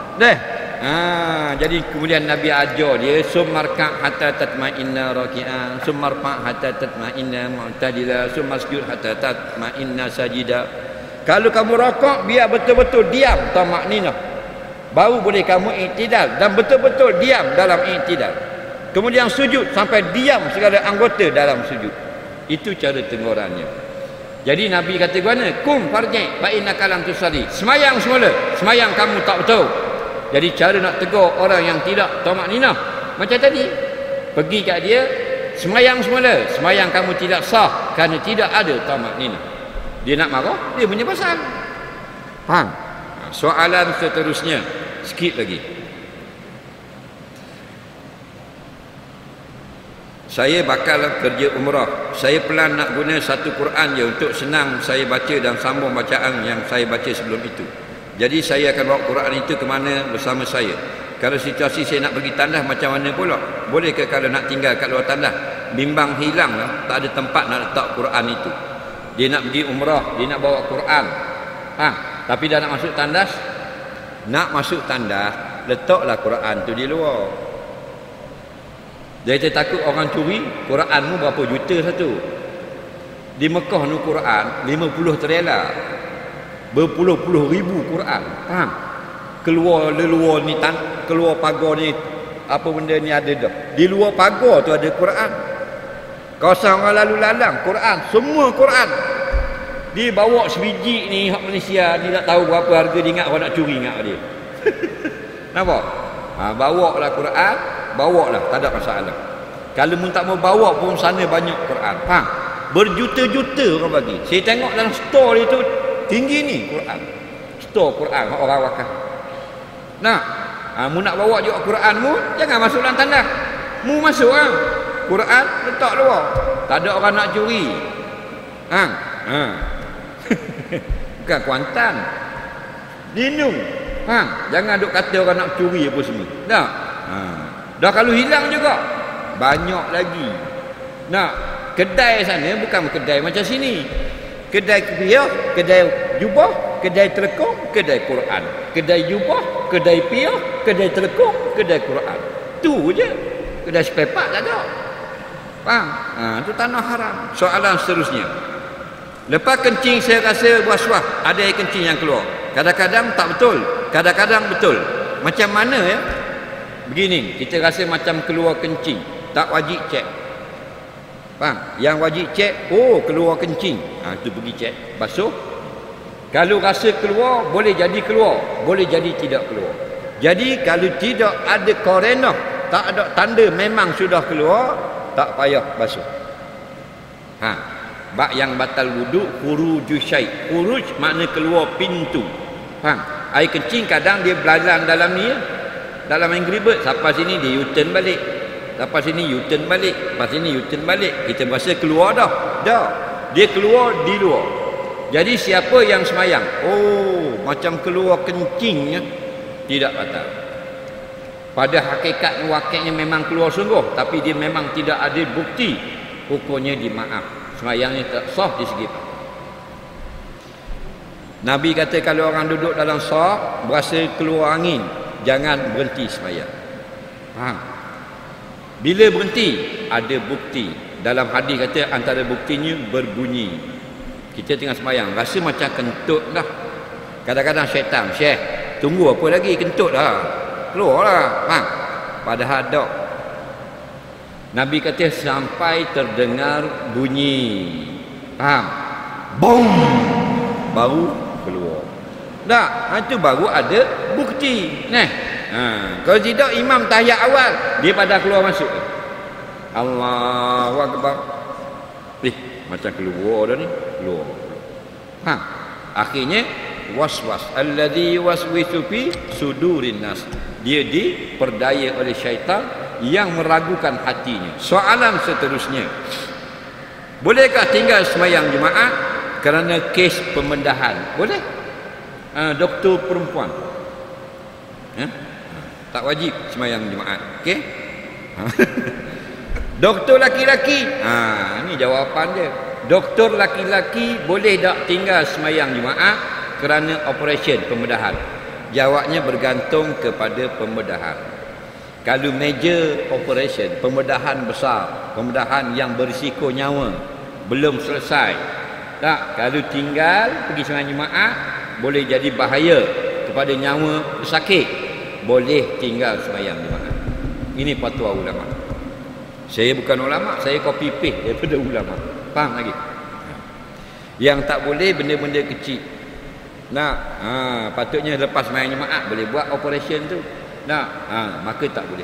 A: Jadi kemudian Nabi ajar dia, summarka hatta tatma'inna raki'an, summarfa hatta tatma'inna mu'tadila, summasjud hatta tatma'inna sajida. Kalau kamu rokok, biar betul-betul diam tamakninah, baru boleh kamu i'tidal dan betul-betul diam dalam i'tidal. Kemudian sujud sampai diam segala anggota dalam sujud. Itu cara tegurannya. Jadi Nabi kata gimana? Kum farji' fa innaka lam tusalli. Semayang semula, semayang kamu tak betul. Jadi cara nak tegur orang yang tidak tamakninah macam tadi, pergi kat dia, semayang semula, semayang kamu tidak sah kerana tidak ada tamakninah. Dia nak marah, dia punya pasal. Faham? Soalan seterusnya, sikit lagi. Saya bakal kerja umrah. Saya pelan nak guna satu Quran je untuk senang saya baca dan sambung bacaan yang saya baca sebelum itu. Jadi saya akan bawa Quran itu ke mana bersama saya. Kalau situasi saya nak pergi tandas macam mana pula? Boleh ke kalau nak tinggal kat luar tandas? bimbang hilang lah, tak ada tempat nak letak Quran itu. Dia nak pergi umrah, dia nak bawa Quran. Tapi dah nak masuk tandas. Nak masuk tandas, letaklah Quran tu di luar. Dia takut orang curi, Quranmu berapa juta satu. Di Mekah ni Quran 50 trailer. Berpuluh-puluh ribu Quran. Faham? Keluar leluar ni, keluar pagar ni, apa benda ni ada dah. Di luar pagar tu ada Quran. Kawasan orang lalu lalang, Quran, semua Quran. Dia bawa sebiji ni hak Malaysia ni, tak tahu berapa harga, dia ingat orang nak curi, ingat dia. Nampak? Bawa lah Quran, bawa lah, tak ada masalah. Kalau mu tak mau bawa pun sana banyak Quran. Faham? Berjuta-juta orang bagi. Saya tengok dalam store dia tu tinggi ni Quran. Store Quran orang wakaf. Nah, mu nak bawa juga Quran mu, jangan masuk dalam tandas. Mu masuk Quran letak luar. Tak ada orang nak curi. Bukan Kuantan. Lindung. Jangan duk kata orang nak curi apa semua. Dah. Dah kalau hilang juga banyak lagi. Nah, kedai sana bukan kedai macam sini. Kedai piah, kedai jubah, kedai telekong, kedai Quran. Kedai jubah, kedai piah, kedai telekong, kedai Quran. Tu je. Kedai spare part tak ada. Faham? Itu tanah haram. Soalan seterusnya. Lepas kencing saya rasa was-was, ada air kencing yang keluar. Kadang-kadang tak betul, kadang-kadang betul. Macam mana ya? Begini, kita rasa macam keluar kencing, tak wajib cek. Faham? Yang wajib cek, keluar kencing. Itu pergi cek, basuh. Kalau rasa keluar, boleh jadi keluar, boleh jadi tidak keluar. Jadi kalau tidak ada korenah, tak ada tanda memang sudah keluar, tak payah basuh. Bak yang batal wuduk, khurujus syai'. Khuruj makna keluar pintu. Faham? Air kencing kadang dia belalang dalam ni, dalam main geribet. Sampai sini dia U-turn balik. Sampai sini U-turn balik. Sampai sini U-turn balik. Kita rasa keluar dah. Dia keluar di luar. Jadi siapa yang semayang, macam keluar kencingnya, tidak batal. Pada hakikat wakilnya memang keluar sungguh, tapi dia memang tidak ada bukti, hukumnya dimaaf. Semayangnya tak sah di segi. Nabi kata kalau orang duduk dalam saf berasa keluar angin, jangan berhenti semayang. Faham? Bila berhenti, ada bukti. Dalam hadis kata antara buktinya berbunyi. Kita tengah semayang, rasa macam kentut dah. Kadang-kadang syaitan, Syekh, tunggu apa lagi, kentut dah. Keluarlah. Faham? Padahal tak. Nabi kata sampai terdengar bunyi. Faham? Boom! Baru keluar. Tak, itu baru ada bukti. Kalau tidak imam tahiyat awal, dia pada keluar masuk. Allahu Akbar. Macam keluar dah ni. Keluar. Akhirnya waswas alladhi waswisu fi sudurin nas. Dia diperdaya oleh syaitan yang meragukan hatinya. Soalan seterusnya, bolehkah tinggal semayang jemaah kerana kes pembedahan? Boleh. Doktor perempuan tak wajib semayang jemaah. Okey. Doktor laki-laki, ni jawapan dia. Doktor laki-laki boleh tak tinggal semayang jemaah kerana operation pembedahan? Jawabnya bergantung kepada pembedahan. Kalau major operation, pembedahan besar, pembedahan yang berisiko nyawa, belum selesai, tak, kalau tinggal pergi semayang jemaah boleh jadi bahaya kepada nyawa pesakit, boleh tinggal semayang jemaah. Ini fatwa ulama. Saya bukan ulama, saya copy paste daripada ulama. Faham lagi? Yang tak boleh benda-benda kecil. Patutnya lepas semayang jemaah boleh buat operation tu. Maka tak boleh.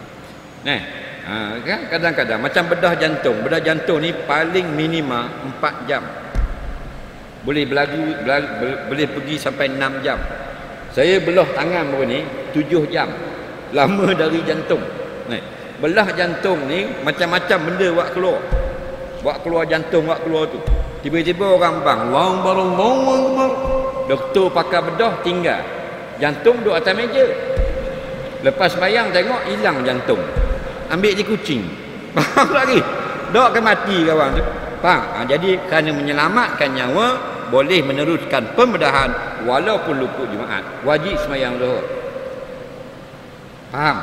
A: Kan kadang-kadang macam bedah jantung ni paling minima 4 jam. Boleh boleh pergi sampai 6 jam. Saya belah tangan baru ni 7 jam. Lama dari jantung. Belah jantung ni macam-macam benda buat keluar jantung, buat keluar tu. Tiba-tiba orang bang, Allahu. Doktor pakai bedah tinggal. Jantung duduk atas meja. Lepas bayang tengok hilang jantung. Ambil di kucing. Faham lagi? dok ke mati kawan tu. Faham? Jadi kerana menyelamatkan nyawa boleh meneruskan pembedahan walaupun luput Jumaat. Wajib sembahyang Zuhur. Faham?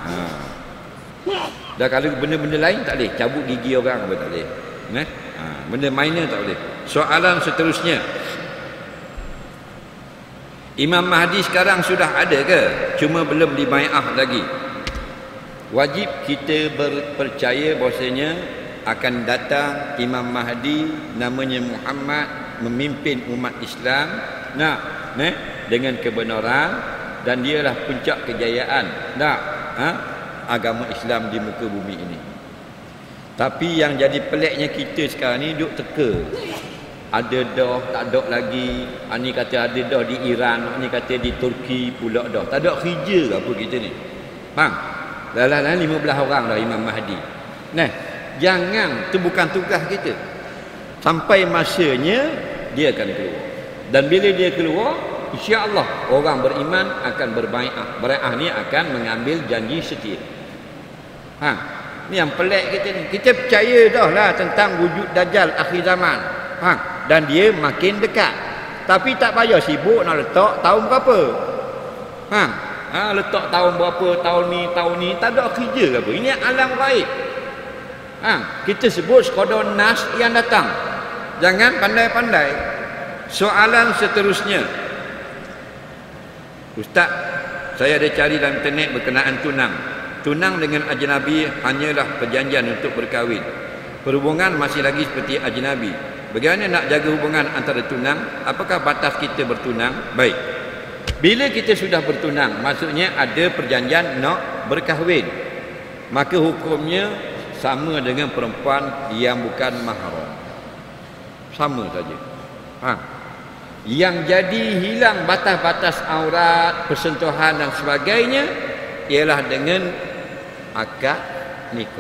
A: Dah kalau benda-benda lain tak boleh. Cabut gigi orang pun tak boleh. Benda minor tak boleh. Soalan seterusnya, Imam Mahdi sekarang sudah ada ke? Cuma belum dibai'ah lagi. Wajib kita percaya bahasanya akan datang Imam Mahdi, namanya Muhammad, memimpin umat Islam dengan kebenaran, dan dialah puncak kejayaan agama Islam di muka bumi ini. Tapi yang jadi peliknya kita sekarang ni duk teka. Ada dah, tak ada lagi. Ni kata ada dah di Iran, ni kata di Turki pula dah. Tak ada kerja ke apa kita ni. Faham? Dalam 15 orang dah Imam Mahdi. Jangan, tu bukan tugas kita. Sampai masanya dia akan keluar. Dan bila dia keluar, insya-Allah orang beriman akan berbai'ah. Bai'ah ni akan mengambil janji setia. Ni yang pelik kita ni. Kita percaya dah lah tentang wujud Dajjal akhir zaman. Dan dia makin dekat. Tapi tak payah sibuk nak letak tahun berapa. Letak tahun berapa, tahun ni tak ada kerja ke apa. Ini alam gaib. Kita sebut sekadar nas yang datang. Jangan pandai-pandai. Soalan seterusnya, Ustaz, saya ada cari dalam internet berkenaan tunang. Tunang dengan ajnabi hanyalah perjanjian untuk berkahwin. Perhubungan masih lagi seperti ajnabi. Bagaimana nak jaga hubungan antara tunang? Apakah batas kita bertunang? Baik. Bila kita sudah bertunang, maksudnya ada perjanjian nak berkahwin, maka hukumnya sama dengan perempuan yang bukan mahram. Sama saja. Yang jadi hilang batas-batas aurat, persentuhan dan sebagainya ialah dengan akad nikah.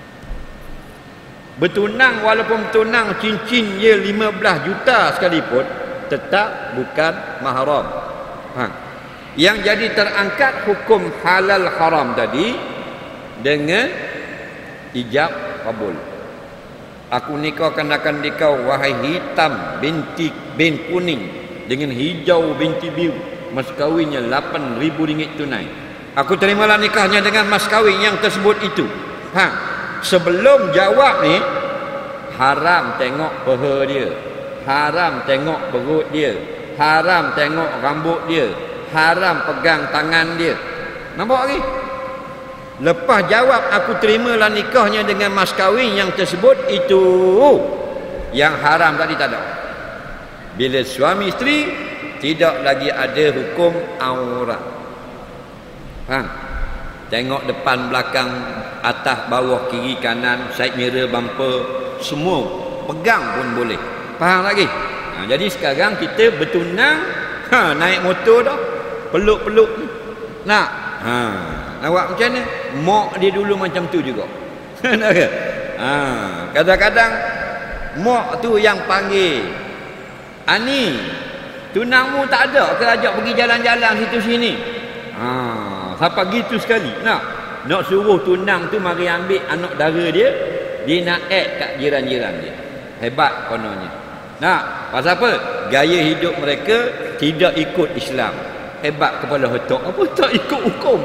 A: Bertunang, walaupun bertunang cincin dia 15 juta sekalipun, tetap bukan mahram. Yang jadi terangkat hukum halal haram tadi dengan ijab kabul. Aku nikahkan akan dikau wahai hitam binti bin kuning dengan hijau binti biru. Mas kawinnya RM8,000 tunai. Aku terimalah nikahnya dengan mas kawin yang tersebut itu. Sebelum jawab ni, haram tengok peha dia, haram tengok perut dia, haram tengok rambut dia, haram pegang tangan dia. Nampak lagi? Lepas jawab aku terimalah nikahnya dengan mas kahwin yang tersebut itu, yang haram tadi tak ada. Bila suami isteri tidak lagi ada hukum aurat. Tengok depan belakang, atas bawah, kiri kanan, side mirror, bumper, semua pegang pun boleh. Faham lagi? Jadi sekarang kita bertunang, naik motor dah, peluk-peluk ni. Nak buat macam ni? Mak dia dulu macam tu juga. Kadang-kadang mak tu yang panggil, Ani, tunangmu tak ada ke ajak pergi jalan-jalan situ sini? Sampai gitu sekali. Nak suruh tunang tu mari ambil anak dara dia, dia nak add kat jiran-jiran dia. Hebat kononnya. Pasal apa? Gaya hidup mereka tidak ikut Islam. Hebat kepala otak. Apa tak ikut hukum?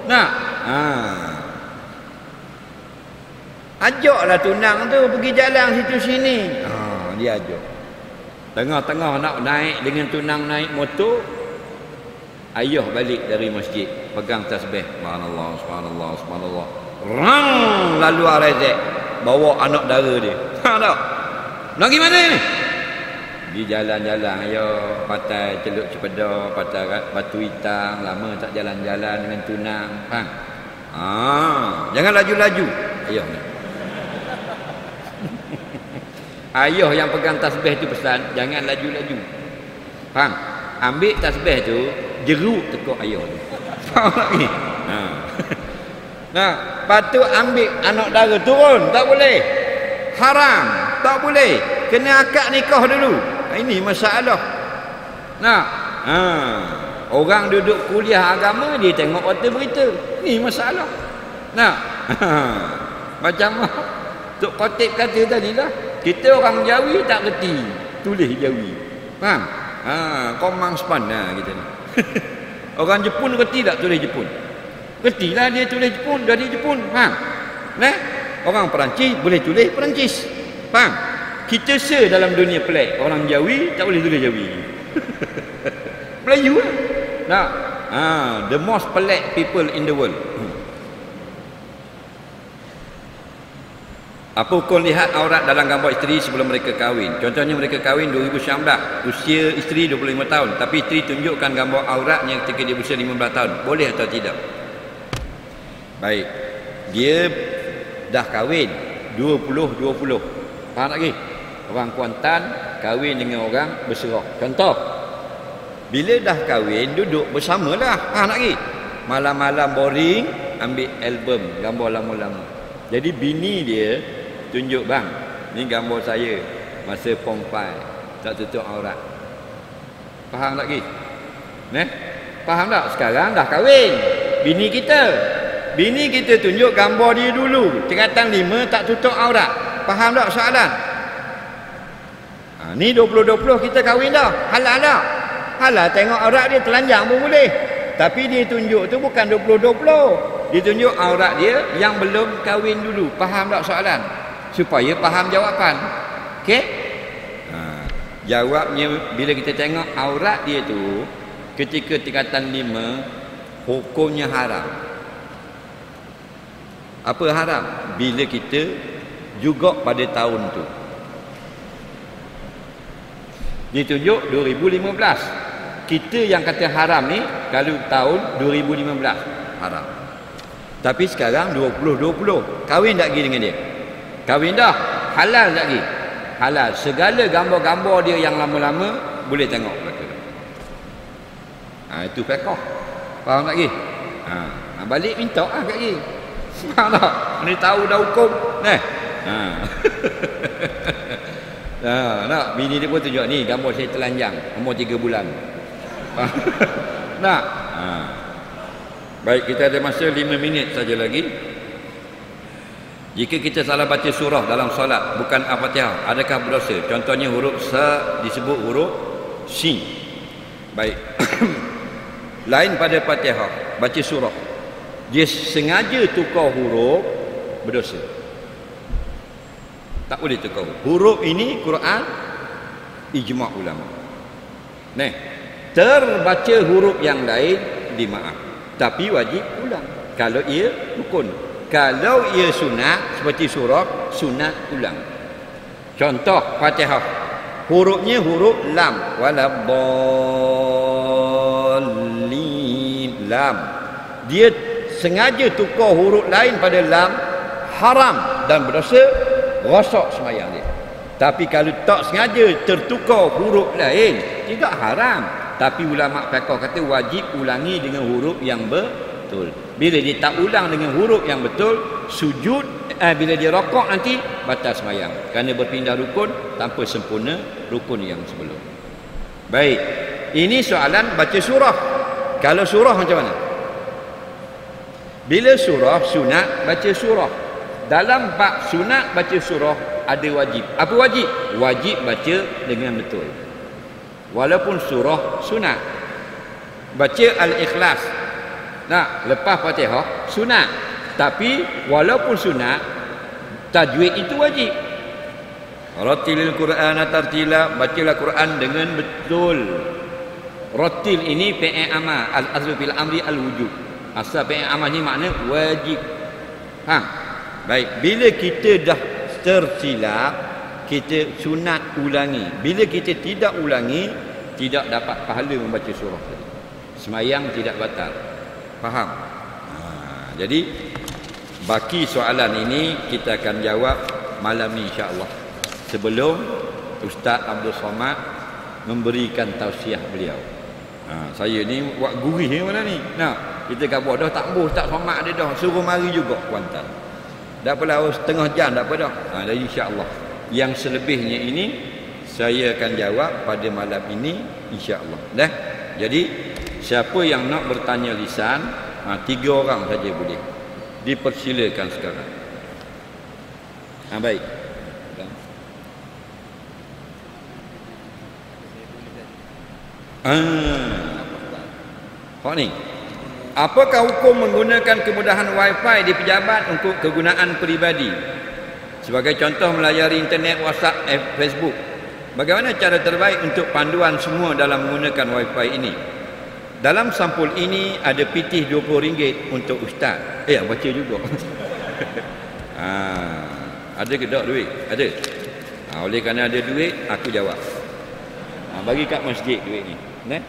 A: Ajaklah tunang tu pergi jalan situ sini. Dia ajak. Tengah-tengah nak naik dengan tunang naik motor, ayah balik dari masjid pegang tasbih, subhanallah subhanallah subhanallah, lalu arezek bawa anak dara dia. Tak nak pergi mana ni? Di jalan-jalan, ayah patai Celuk Cepeda, patai Batu Hitam, lama tak jalan-jalan dengan tunang. Jangan laju-laju ayah ni. Ayah yang pegang tasbih tu pesan, jangan laju-laju. Ambil tasbih tu, jeruk tekuk ayah tu. Faham lagi? Lepas tu ambil anak dara, turun, tak boleh. Haram, tak boleh. Kena akad nikah dulu. Ini masalah. Orang duduk kuliah agama, dia tengok kata berita. Ini masalah. Macam Tok Khatib kata tadi lah, kita orang Jawi tak reti tulis Jawi. Faham? Kau mangspan lah kita ni. Orang Jepun reti tak tulis Jepun? Retilah dia tulis Jepun, dari Jepun. Faham? Nah, orang Perancis boleh tulis Perancis. Faham? Kita dalam dunia pelik. Orang Jawi tak boleh tulis Jawi. Melayu lah. Nah, the most pelik people in the world. Apa hukum lihat aurat dalam gambar isteri sebelum mereka kahwin? Contohnya mereka kahwin 2019, usia isteri 25 tahun, tapi isteri tunjukkan gambar auratnya ketika dia berusia 15 tahun. Boleh atau tidak? Baik. Dia dah kahwin 20-20. Faham tak lagi? Orang Kuantan kahwin dengan orang berserah. Contoh, bila dah kahwin duduk bersamalah. Faham tak lagi? Malam-malam boring ambil album gambar lama-lama. Jadi bini dia tunjuk, bang, ni gambar saya masa Form 5, tak tutup aurat. Faham tak lagi? Faham tak? Sekarang dah kahwin bini kita tunjuk gambar dia dulu tingkatan 5 tak tutup aurat. Faham tak soalan? Ni 20-20 kita kahwin dah. Halal tak? Halal, tengok aurat dia telanjang pun boleh. Tapi dia tunjuk tu bukan 20-20. Dia tunjuk aurat dia yang belum kahwin dulu. Faham tak soalan? Supaya faham jawapan. Okey? Jawabnya, bila kita tengok aurat dia tu ketika tingkatan 5, hukumnya haram. Apa haram? Bila kita juga pada tahun tu. Ditunjuk 2015. Kita yang kata haram ni kalau tahun 2015 haram. Tapi sekarang 20-20. Kahwin tak lagi dengan dia? Kahwin dah. Halal tak lagi? Halal. Segala gambar-gambar dia yang lama-lama boleh tengok. Itu fiqh. Faham tak lagi? Balik minta kat lagi. Faham tak? Ni tahu dah hukum. Nak bini dia pun tunjuk ni gambar saya telanjang umur 3 bulan. Nak? Baik, kita ada masa 5 minit saja lagi. Jika kita salah baca surah dalam solat bukan Al-Fatihah, adakah berdosa? Contohnya huruf sa disebut huruf sin. Baik. Lain pada Fatihah, baca surah. Dia sengaja tukar huruf, berdosa. Tak boleh tukar huruf. Huruf ini Quran ijma' ulama. Terbaca huruf yang lain dimaaf, tapi wajib ulang kalau ia rukun. Kalau ia sunat seperti surah, sunat ulang. Contoh Fatihah, hurufnya huruf lam, waladdallin, lam. Dia sengaja tukar huruf lain pada lam, haram dan berdosa, rosak sembahyang dia. Tapi kalau tak sengaja tertukar huruf lain, tidak haram. Tapi ulama fiqh kata wajib ulangi dengan huruf yang betul. Bila dia tak ulang dengan huruf yang betul, sujud, bila dia rokok nanti batal sembahyang. Kerana berpindah rukun tanpa sempurna rukun yang sebelum. Baik, ini soalan baca surah. Kalau surah macam mana? Bila surah sunat baca surah. Dalam bab sunat baca surah ada wajib. Apa wajib? Wajib baca dengan betul. Walaupun surah sunat. Baca Al-Ikhlas. Lepas Fatihah sunat. Tapi walaupun sunat, tajwid itu wajib. Rattilil Qur'ana tartila, bacalah Quran dengan betul. Rattil ini fi'il amar, al-aslu fil amri al-wujub. Asal fi'il amar ni makna wajib. Baik, bila kita dah tersilap, kita sunat ulangi. Bila kita tidak ulangi, tidak dapat pahala membaca surah tadi. Sembahyang tidak batal. Faham? Jadi baki soalan ini kita akan jawab malam ni insya-Allah. Sebelum Ustaz Abdul Somad memberikan tausiah beliau. Saya ni buat gurih mana ni? Kita kata dah tak ambuh Ustaz Somad dia dah suruh mari juga Kuantan. Dah apalah setengah jam dah apa dah. Jadi insya-Allah yang selebihnya ini saya akan jawab pada malam ini insya-Allah. Dah. Jadi siapa yang nak bertanya lisan, 3 orang saja boleh. Dipersilakan sekarang. Baik. Kau ni. Apakah hukum menggunakan kemudahan wifi di pejabat untuk kegunaan peribadi? Sebagai contoh melayari internet, WhatsApp, Facebook. Bagaimana cara terbaik untuk panduan semua dalam menggunakan wifi ini? Dalam sampul ini ada pitih RM20 untuk ustaz. Baca juga. Ada ke tak duit? Ada. Oleh kerana ada duit, aku jawab. Bagi kat masjid duit ni.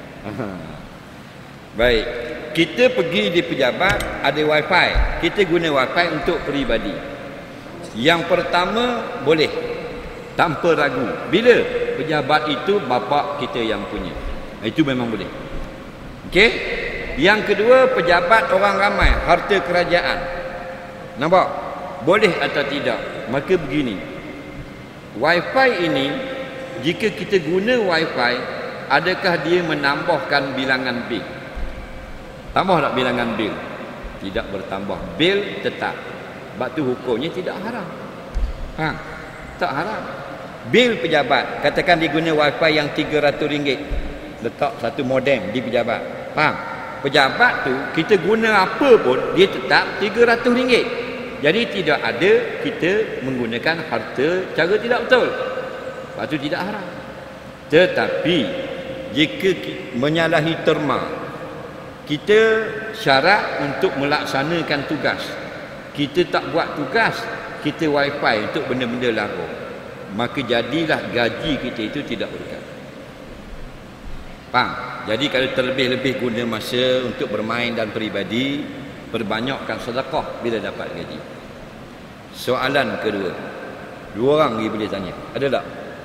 A: Baik. Kita pergi di pejabat, ada wifi. Kita guna wifi untuk peribadi. Yang pertama, boleh. Tanpa ragu. Bila pejabat itu bapa kita yang punya. Itu memang boleh. Okey? Yang kedua, pejabat orang ramai, harta kerajaan. Nampak? Boleh atau tidak? Maka begini. Wifi ini, jika kita guna wifi, adakah dia menambahkan bilangan bil? Tambah tak bilangan bil? Tidak bertambah. Bil tetap. Sebab tu hukumnya tidak haram. Tak haram. Bil pejabat, katakan dia guna wifi yang RM300, letak satu modem di pejabat. Faham? Pejabat tu kita guna apa pun dia tetap RM300. Jadi tidak ada kita menggunakan harta cara tidak betul. Sebab tu tidak haram. Tetapi jika menyalahi terma, kita syarat untuk melaksanakan tugas, kita tak buat tugas, kita wifi untuk benda-benda larang, maka jadilah gaji kita itu tidak berkat. Faham? Jadi kalau terlebih-lebih guna masa untuk bermain dan peribadi, perbanyakkan sedekah bila dapat gaji. Soalan kedua, dua orang lagi boleh tanya. Ada tak?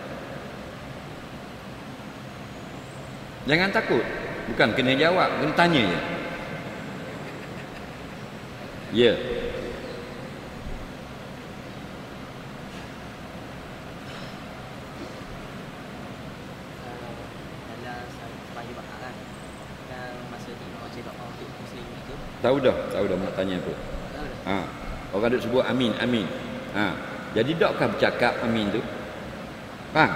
A: Jangan takut. Bukan kena jawab, kena tanya je. Ya. Tahu dah nak tanya apa. Orang duk sebut amin, amin. Jadi takkah bercakap amin tu? Faham?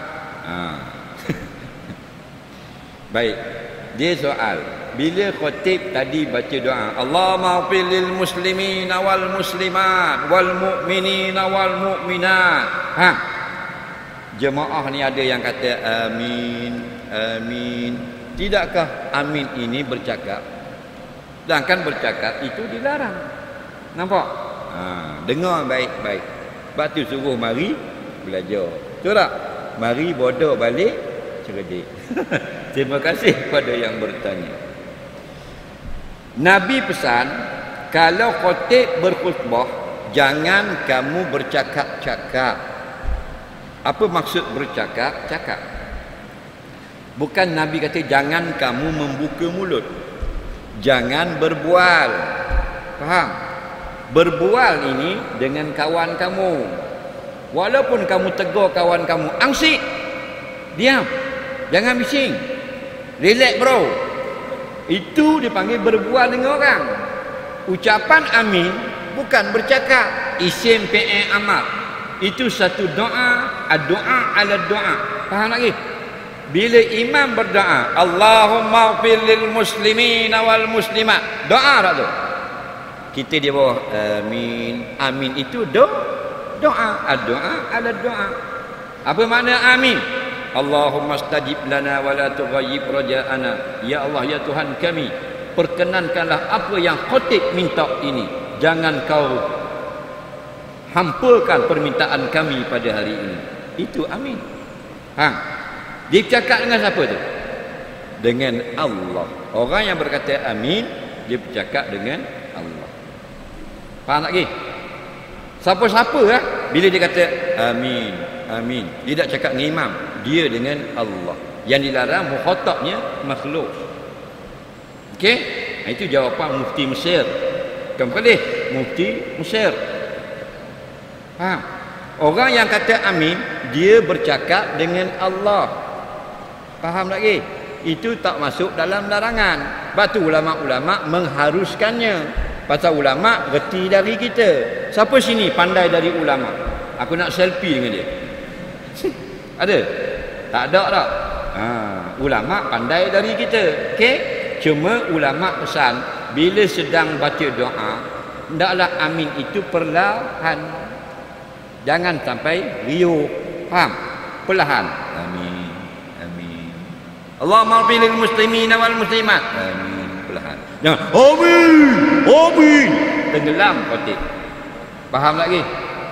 A: Baik. Dia soal, bila khatib tadi baca doa, Allahumma ighfir lil muslimin wal muslimat wal mu'minin wal mu'minat. Jemaah ni ada yang kata amin, amin. Tidakkah amin ini bercakap? Sedangkan bercakap itu dilarang. Nampak? Dengar baik-baik. Sebab tu suruh mari belajar. Betul tak? Mari bodoh balik cerdik. Terima kasih kepada yang bertanya. Nabi pesan, kalau khatib berkhutbah, jangan kamu bercakap-cakap. Apa maksud bercakap-cakap? Bukan Nabi kata jangan kamu membuka mulut, jangan berbual. Faham? Berbual ini dengan kawan kamu. Walaupun kamu tegur kawan kamu, angsit, diam, jangan bising, relax bro. Itu dipanggil berbual dengan orang. Ucapan amin bukan bercakap. Isim fi'il amar. Itu satu doa, doa ala doa. Faham lagi? Bila imam berdoa, Allahumma ighfir lil muslimin wal muslimat, doa tak tu? Kita di bawah amin. Amin itu doa. Doa ala doa. Apa makna amin? Allahumma stajib lana wa la tughayyib raja'ana. Ya Allah, ya Tuhan kami, perkenankanlah apa yang khatib minta ini. Jangan kau hampakan permintaan kami pada hari ini. Itu amin. Dia bercakap dengan siapa tu? Dengan Allah. Orang yang berkata amin, dia bercakap dengan Allah. Faham lagi? Siapa-siapa bila dia kata amin, amin, dia tak cakap dengan imam, dia dengan Allah. Yang dilarang mukhatabnya makhluk. Okey? Itu jawapan mufti Mesir. Kembali mufti Mesir. Faham? Orang yang kata amin, dia bercakap dengan Allah. Faham lagi? Itu tak masuk dalam larangan. Sebab tu ulama-ulama mengharuskannya. Pasal ulama reti dari kita. Siapa sini pandai dari ulama? Aku nak selfie dengan dia. Ada? Tak ada tak? Ulama pandai dari kita. Okey? Cuma ulama pesan bila sedang baca doa, hendaklah amin itu perlahan. Jangan sampai riuh. Faham? Perlahan. Amin. Amin. Allahumma ighfir lil muslimina wal muslimat. Amin. Perlahan. Jangan amin. Amin. Tenggelam khotik. Faham lagi?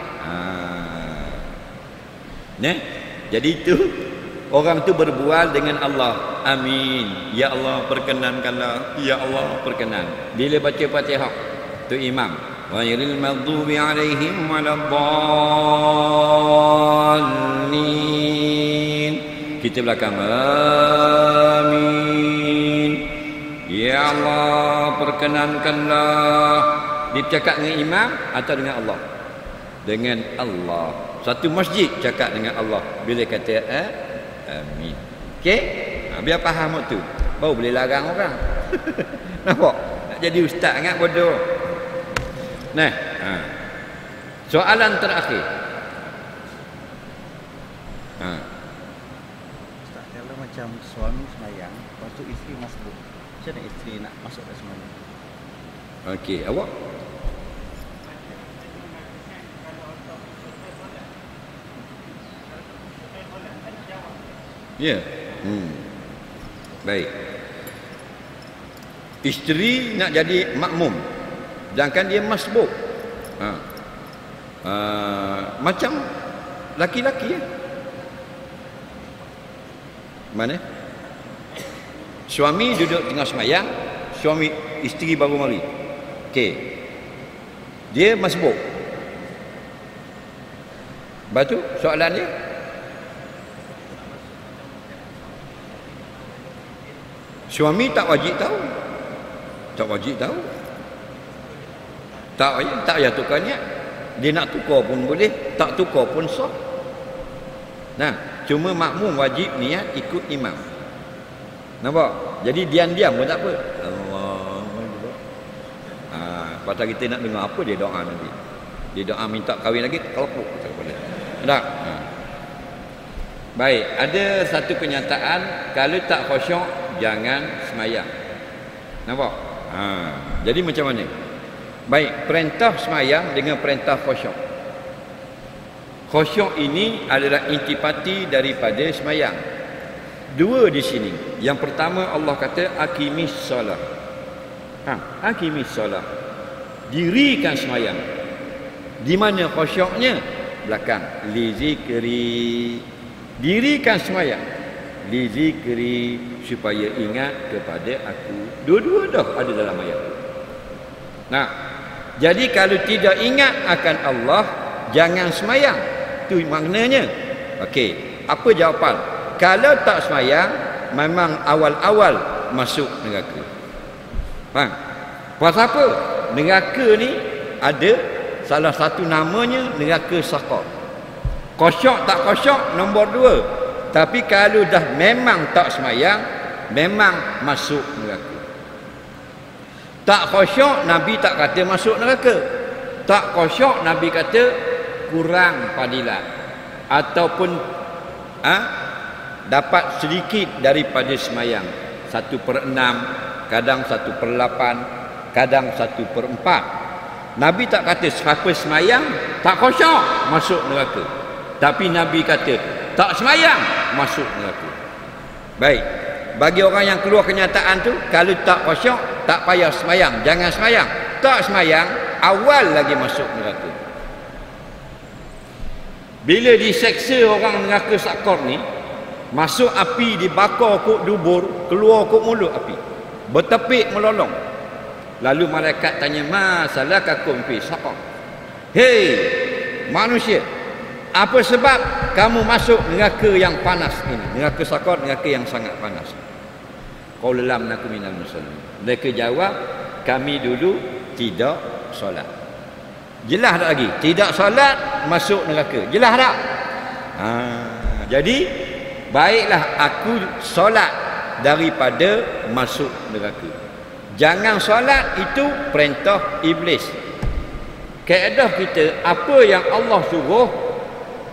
A: Jadi itu orang tu berbual dengan Allah. Amin. Ya Allah perkenankanlah. Ya Allah perkenan. Bila baca Fatihah tu imam, ghairil maghdubi alaihim waladdallin. Kita belakang amin. Ya Allah perkenankanlah. Dia cakap dengan imam atau dengan Allah? Dengan Allah. Satu masjid cakap dengan Allah bila kata amin. Okey? Biar faham tu. Baru boleh larang orang. Nampak? Nak jadi ustaz sangat bodoh. Nah, soalan terakhir.
B: Ustaz, kalau macam suami sembahyang, lepas tu isteri masuk. Macam mana isteri nak masuk ke sembahyang?
A: Okey, awak? Ya. Baik. Isteri nak jadi makmum, sedangkan dia masbuk. Macam laki-laki ya. Mana? Suami duduk tengah sembahyang, suami isteri baru mari. Okey. Dia masbuk. Lepas tu soalan dia, suami tak wajib tahu. Tak wajib tahu. Tak payah tukar niat. Dia nak tukar pun boleh, tak tukar pun sah. Nah, cuma makmum wajib niat ikut imam. Nampak? Jadi diam-diam pun tak apa. Allah. Pasal kita nak dengar apa dia doa nanti. Dia doa minta kahwin lagi, kelepuk tak boleh. Tak? Baik, ada satu kenyataan, kalau tak khusyuk jangan semayang. Nampak? Jadi macam mana? Baik, perintah semayang dengan perintah khusyuk. Khusyuk ini adalah intipati daripada semayang. Dua di sini. Yang pertama Allah kata aqimis solah. Aqimis solah. Dirikan semayang. Di mana khusyuknya? Belakang. Li zikri. Dirikan semayang. Li zikri, supaya ingat kepada aku. Dua-dua dah ada dalam ayat. Nah, jadi kalau tidak ingat akan Allah, jangan semayang. Itu maknanya. Okey, apa jawapan? Kalau tak semayang, memang awal-awal masuk neraka. Faham? Pasal apa? Neraka ni ada salah satu namanya neraka saqar. Khusyuk tak khusyuk nombor 2. Tapi kalau dah memang tak semayang, memang masuk neraka. Tak khusyuk Nabi tak kata masuk neraka. Tak khusyuk Nabi kata kurang padilan, ataupun dapat sedikit daripada semayang, 1/6, kadang 1/8, kadang 1/4. Nabi tak kata siapa semayang tak khusyuk masuk neraka. Tapi Nabi kata tak semayang masuk neraka. Baik, bagi orang yang keluar kenyataan tu, kalau tak khusyuk tak payah semayang, jangan semayang. Tak semayang awal lagi masuk neraka. Bila diseksa orang neraka sakor ni, masuk api, dibakar kok dubur, keluar kok mulut api, bertepik melolong. Lalu malaikat tanya, masalah kakum fi sakor. Hei manusia, apa sebab kamu masuk neraka yang panas ini? Neraka sakor, neraka yang sangat panas. Qaul lam nakum minal muslimin. Mereka jawab, kami dulu tidak solat. Jelas tak lagi? Tidak solat masuk neraka. Jelas tak? Jadi baiklah aku solat daripada masuk neraka. Jangan solat, itu perintah iblis. Kaedah kita, apa yang Allah suruh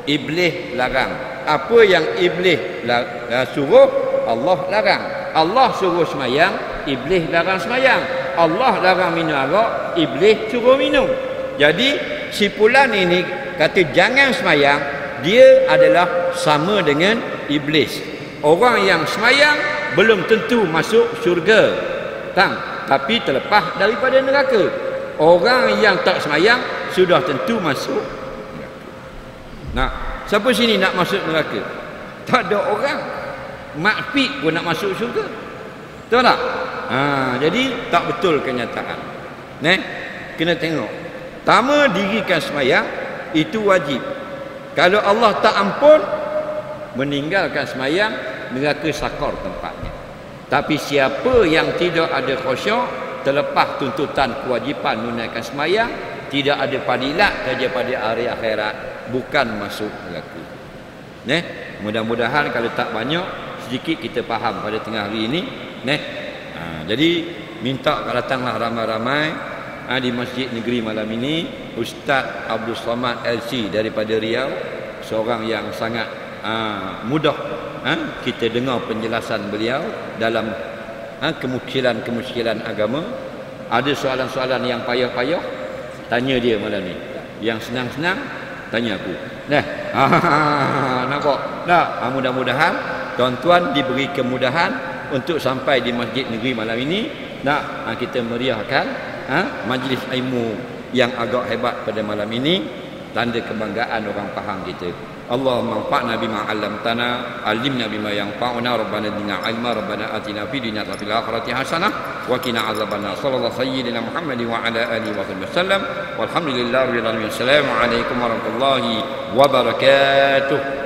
A: Iblis larang. Apa yang iblis suruh, Allah larang. Allah suruh semayang, iblis larang semayang. Allah larang minum arak, iblis suruh minum. Jadi si fulan ini kata jangan semayang, dia adalah sama dengan iblis. Orang yang semayang belum tentu masuk syurga, tapi terlepas daripada neraka. Orang yang tak semayang sudah tentu masuk neraka. Nah, siapa sini nak masuk neraka? Tak ada orang. Makfik pun nak masuk syurga. Tahu tak? Jadi tak betul kenyataan. Kena tengok. Pertama, dirikan semayang itu wajib. Kalau Allah tak ampun, meninggalkan semayang, neraka sakar tempatnya. Tapi siapa yang tidak ada khusyuk, terlepas tuntutan kewajipan menunaikan semayang, tidak ada padilat saja pada hari akhirat, bukan masuk neraka. Mudah-mudahan kalau tak banyak, sedikit kita faham pada tengah hari ini. Jadi minta datanglah ramai-ramai di Masjid Negeri malam ini. Ustaz Abdul Somad LC daripada Riau, seorang yang sangat mudah kita dengar penjelasan beliau dalam kemuskilan-kemuskilan agama. Ada soalan-soalan yang payah-payah, tanya dia malam ni. Yang senang-senang, tanya aku. Nampak? Mudah-mudahan tuan-tuan diberi kemudahan untuk sampai di Masjid Negeri malam ini. Kita meriahkan majlis ilmu yang agak hebat pada malam ini, tanda kebanggaan orang Pahang kita. Allahumma anfa'na bima 'allamtana, 'allimna bima yanfa'una, rabbana zidna 'ilma, rabbana atina fid dunya wa fil akhirati hasanah wa qina adzabannar. Sallallahu sayyidina Muhammadin wa ala alihi wa sahbihi wasallam. Walhamdulillahirabbil alamin. Assalamu alaikum warahmatullahi wabarakatuh.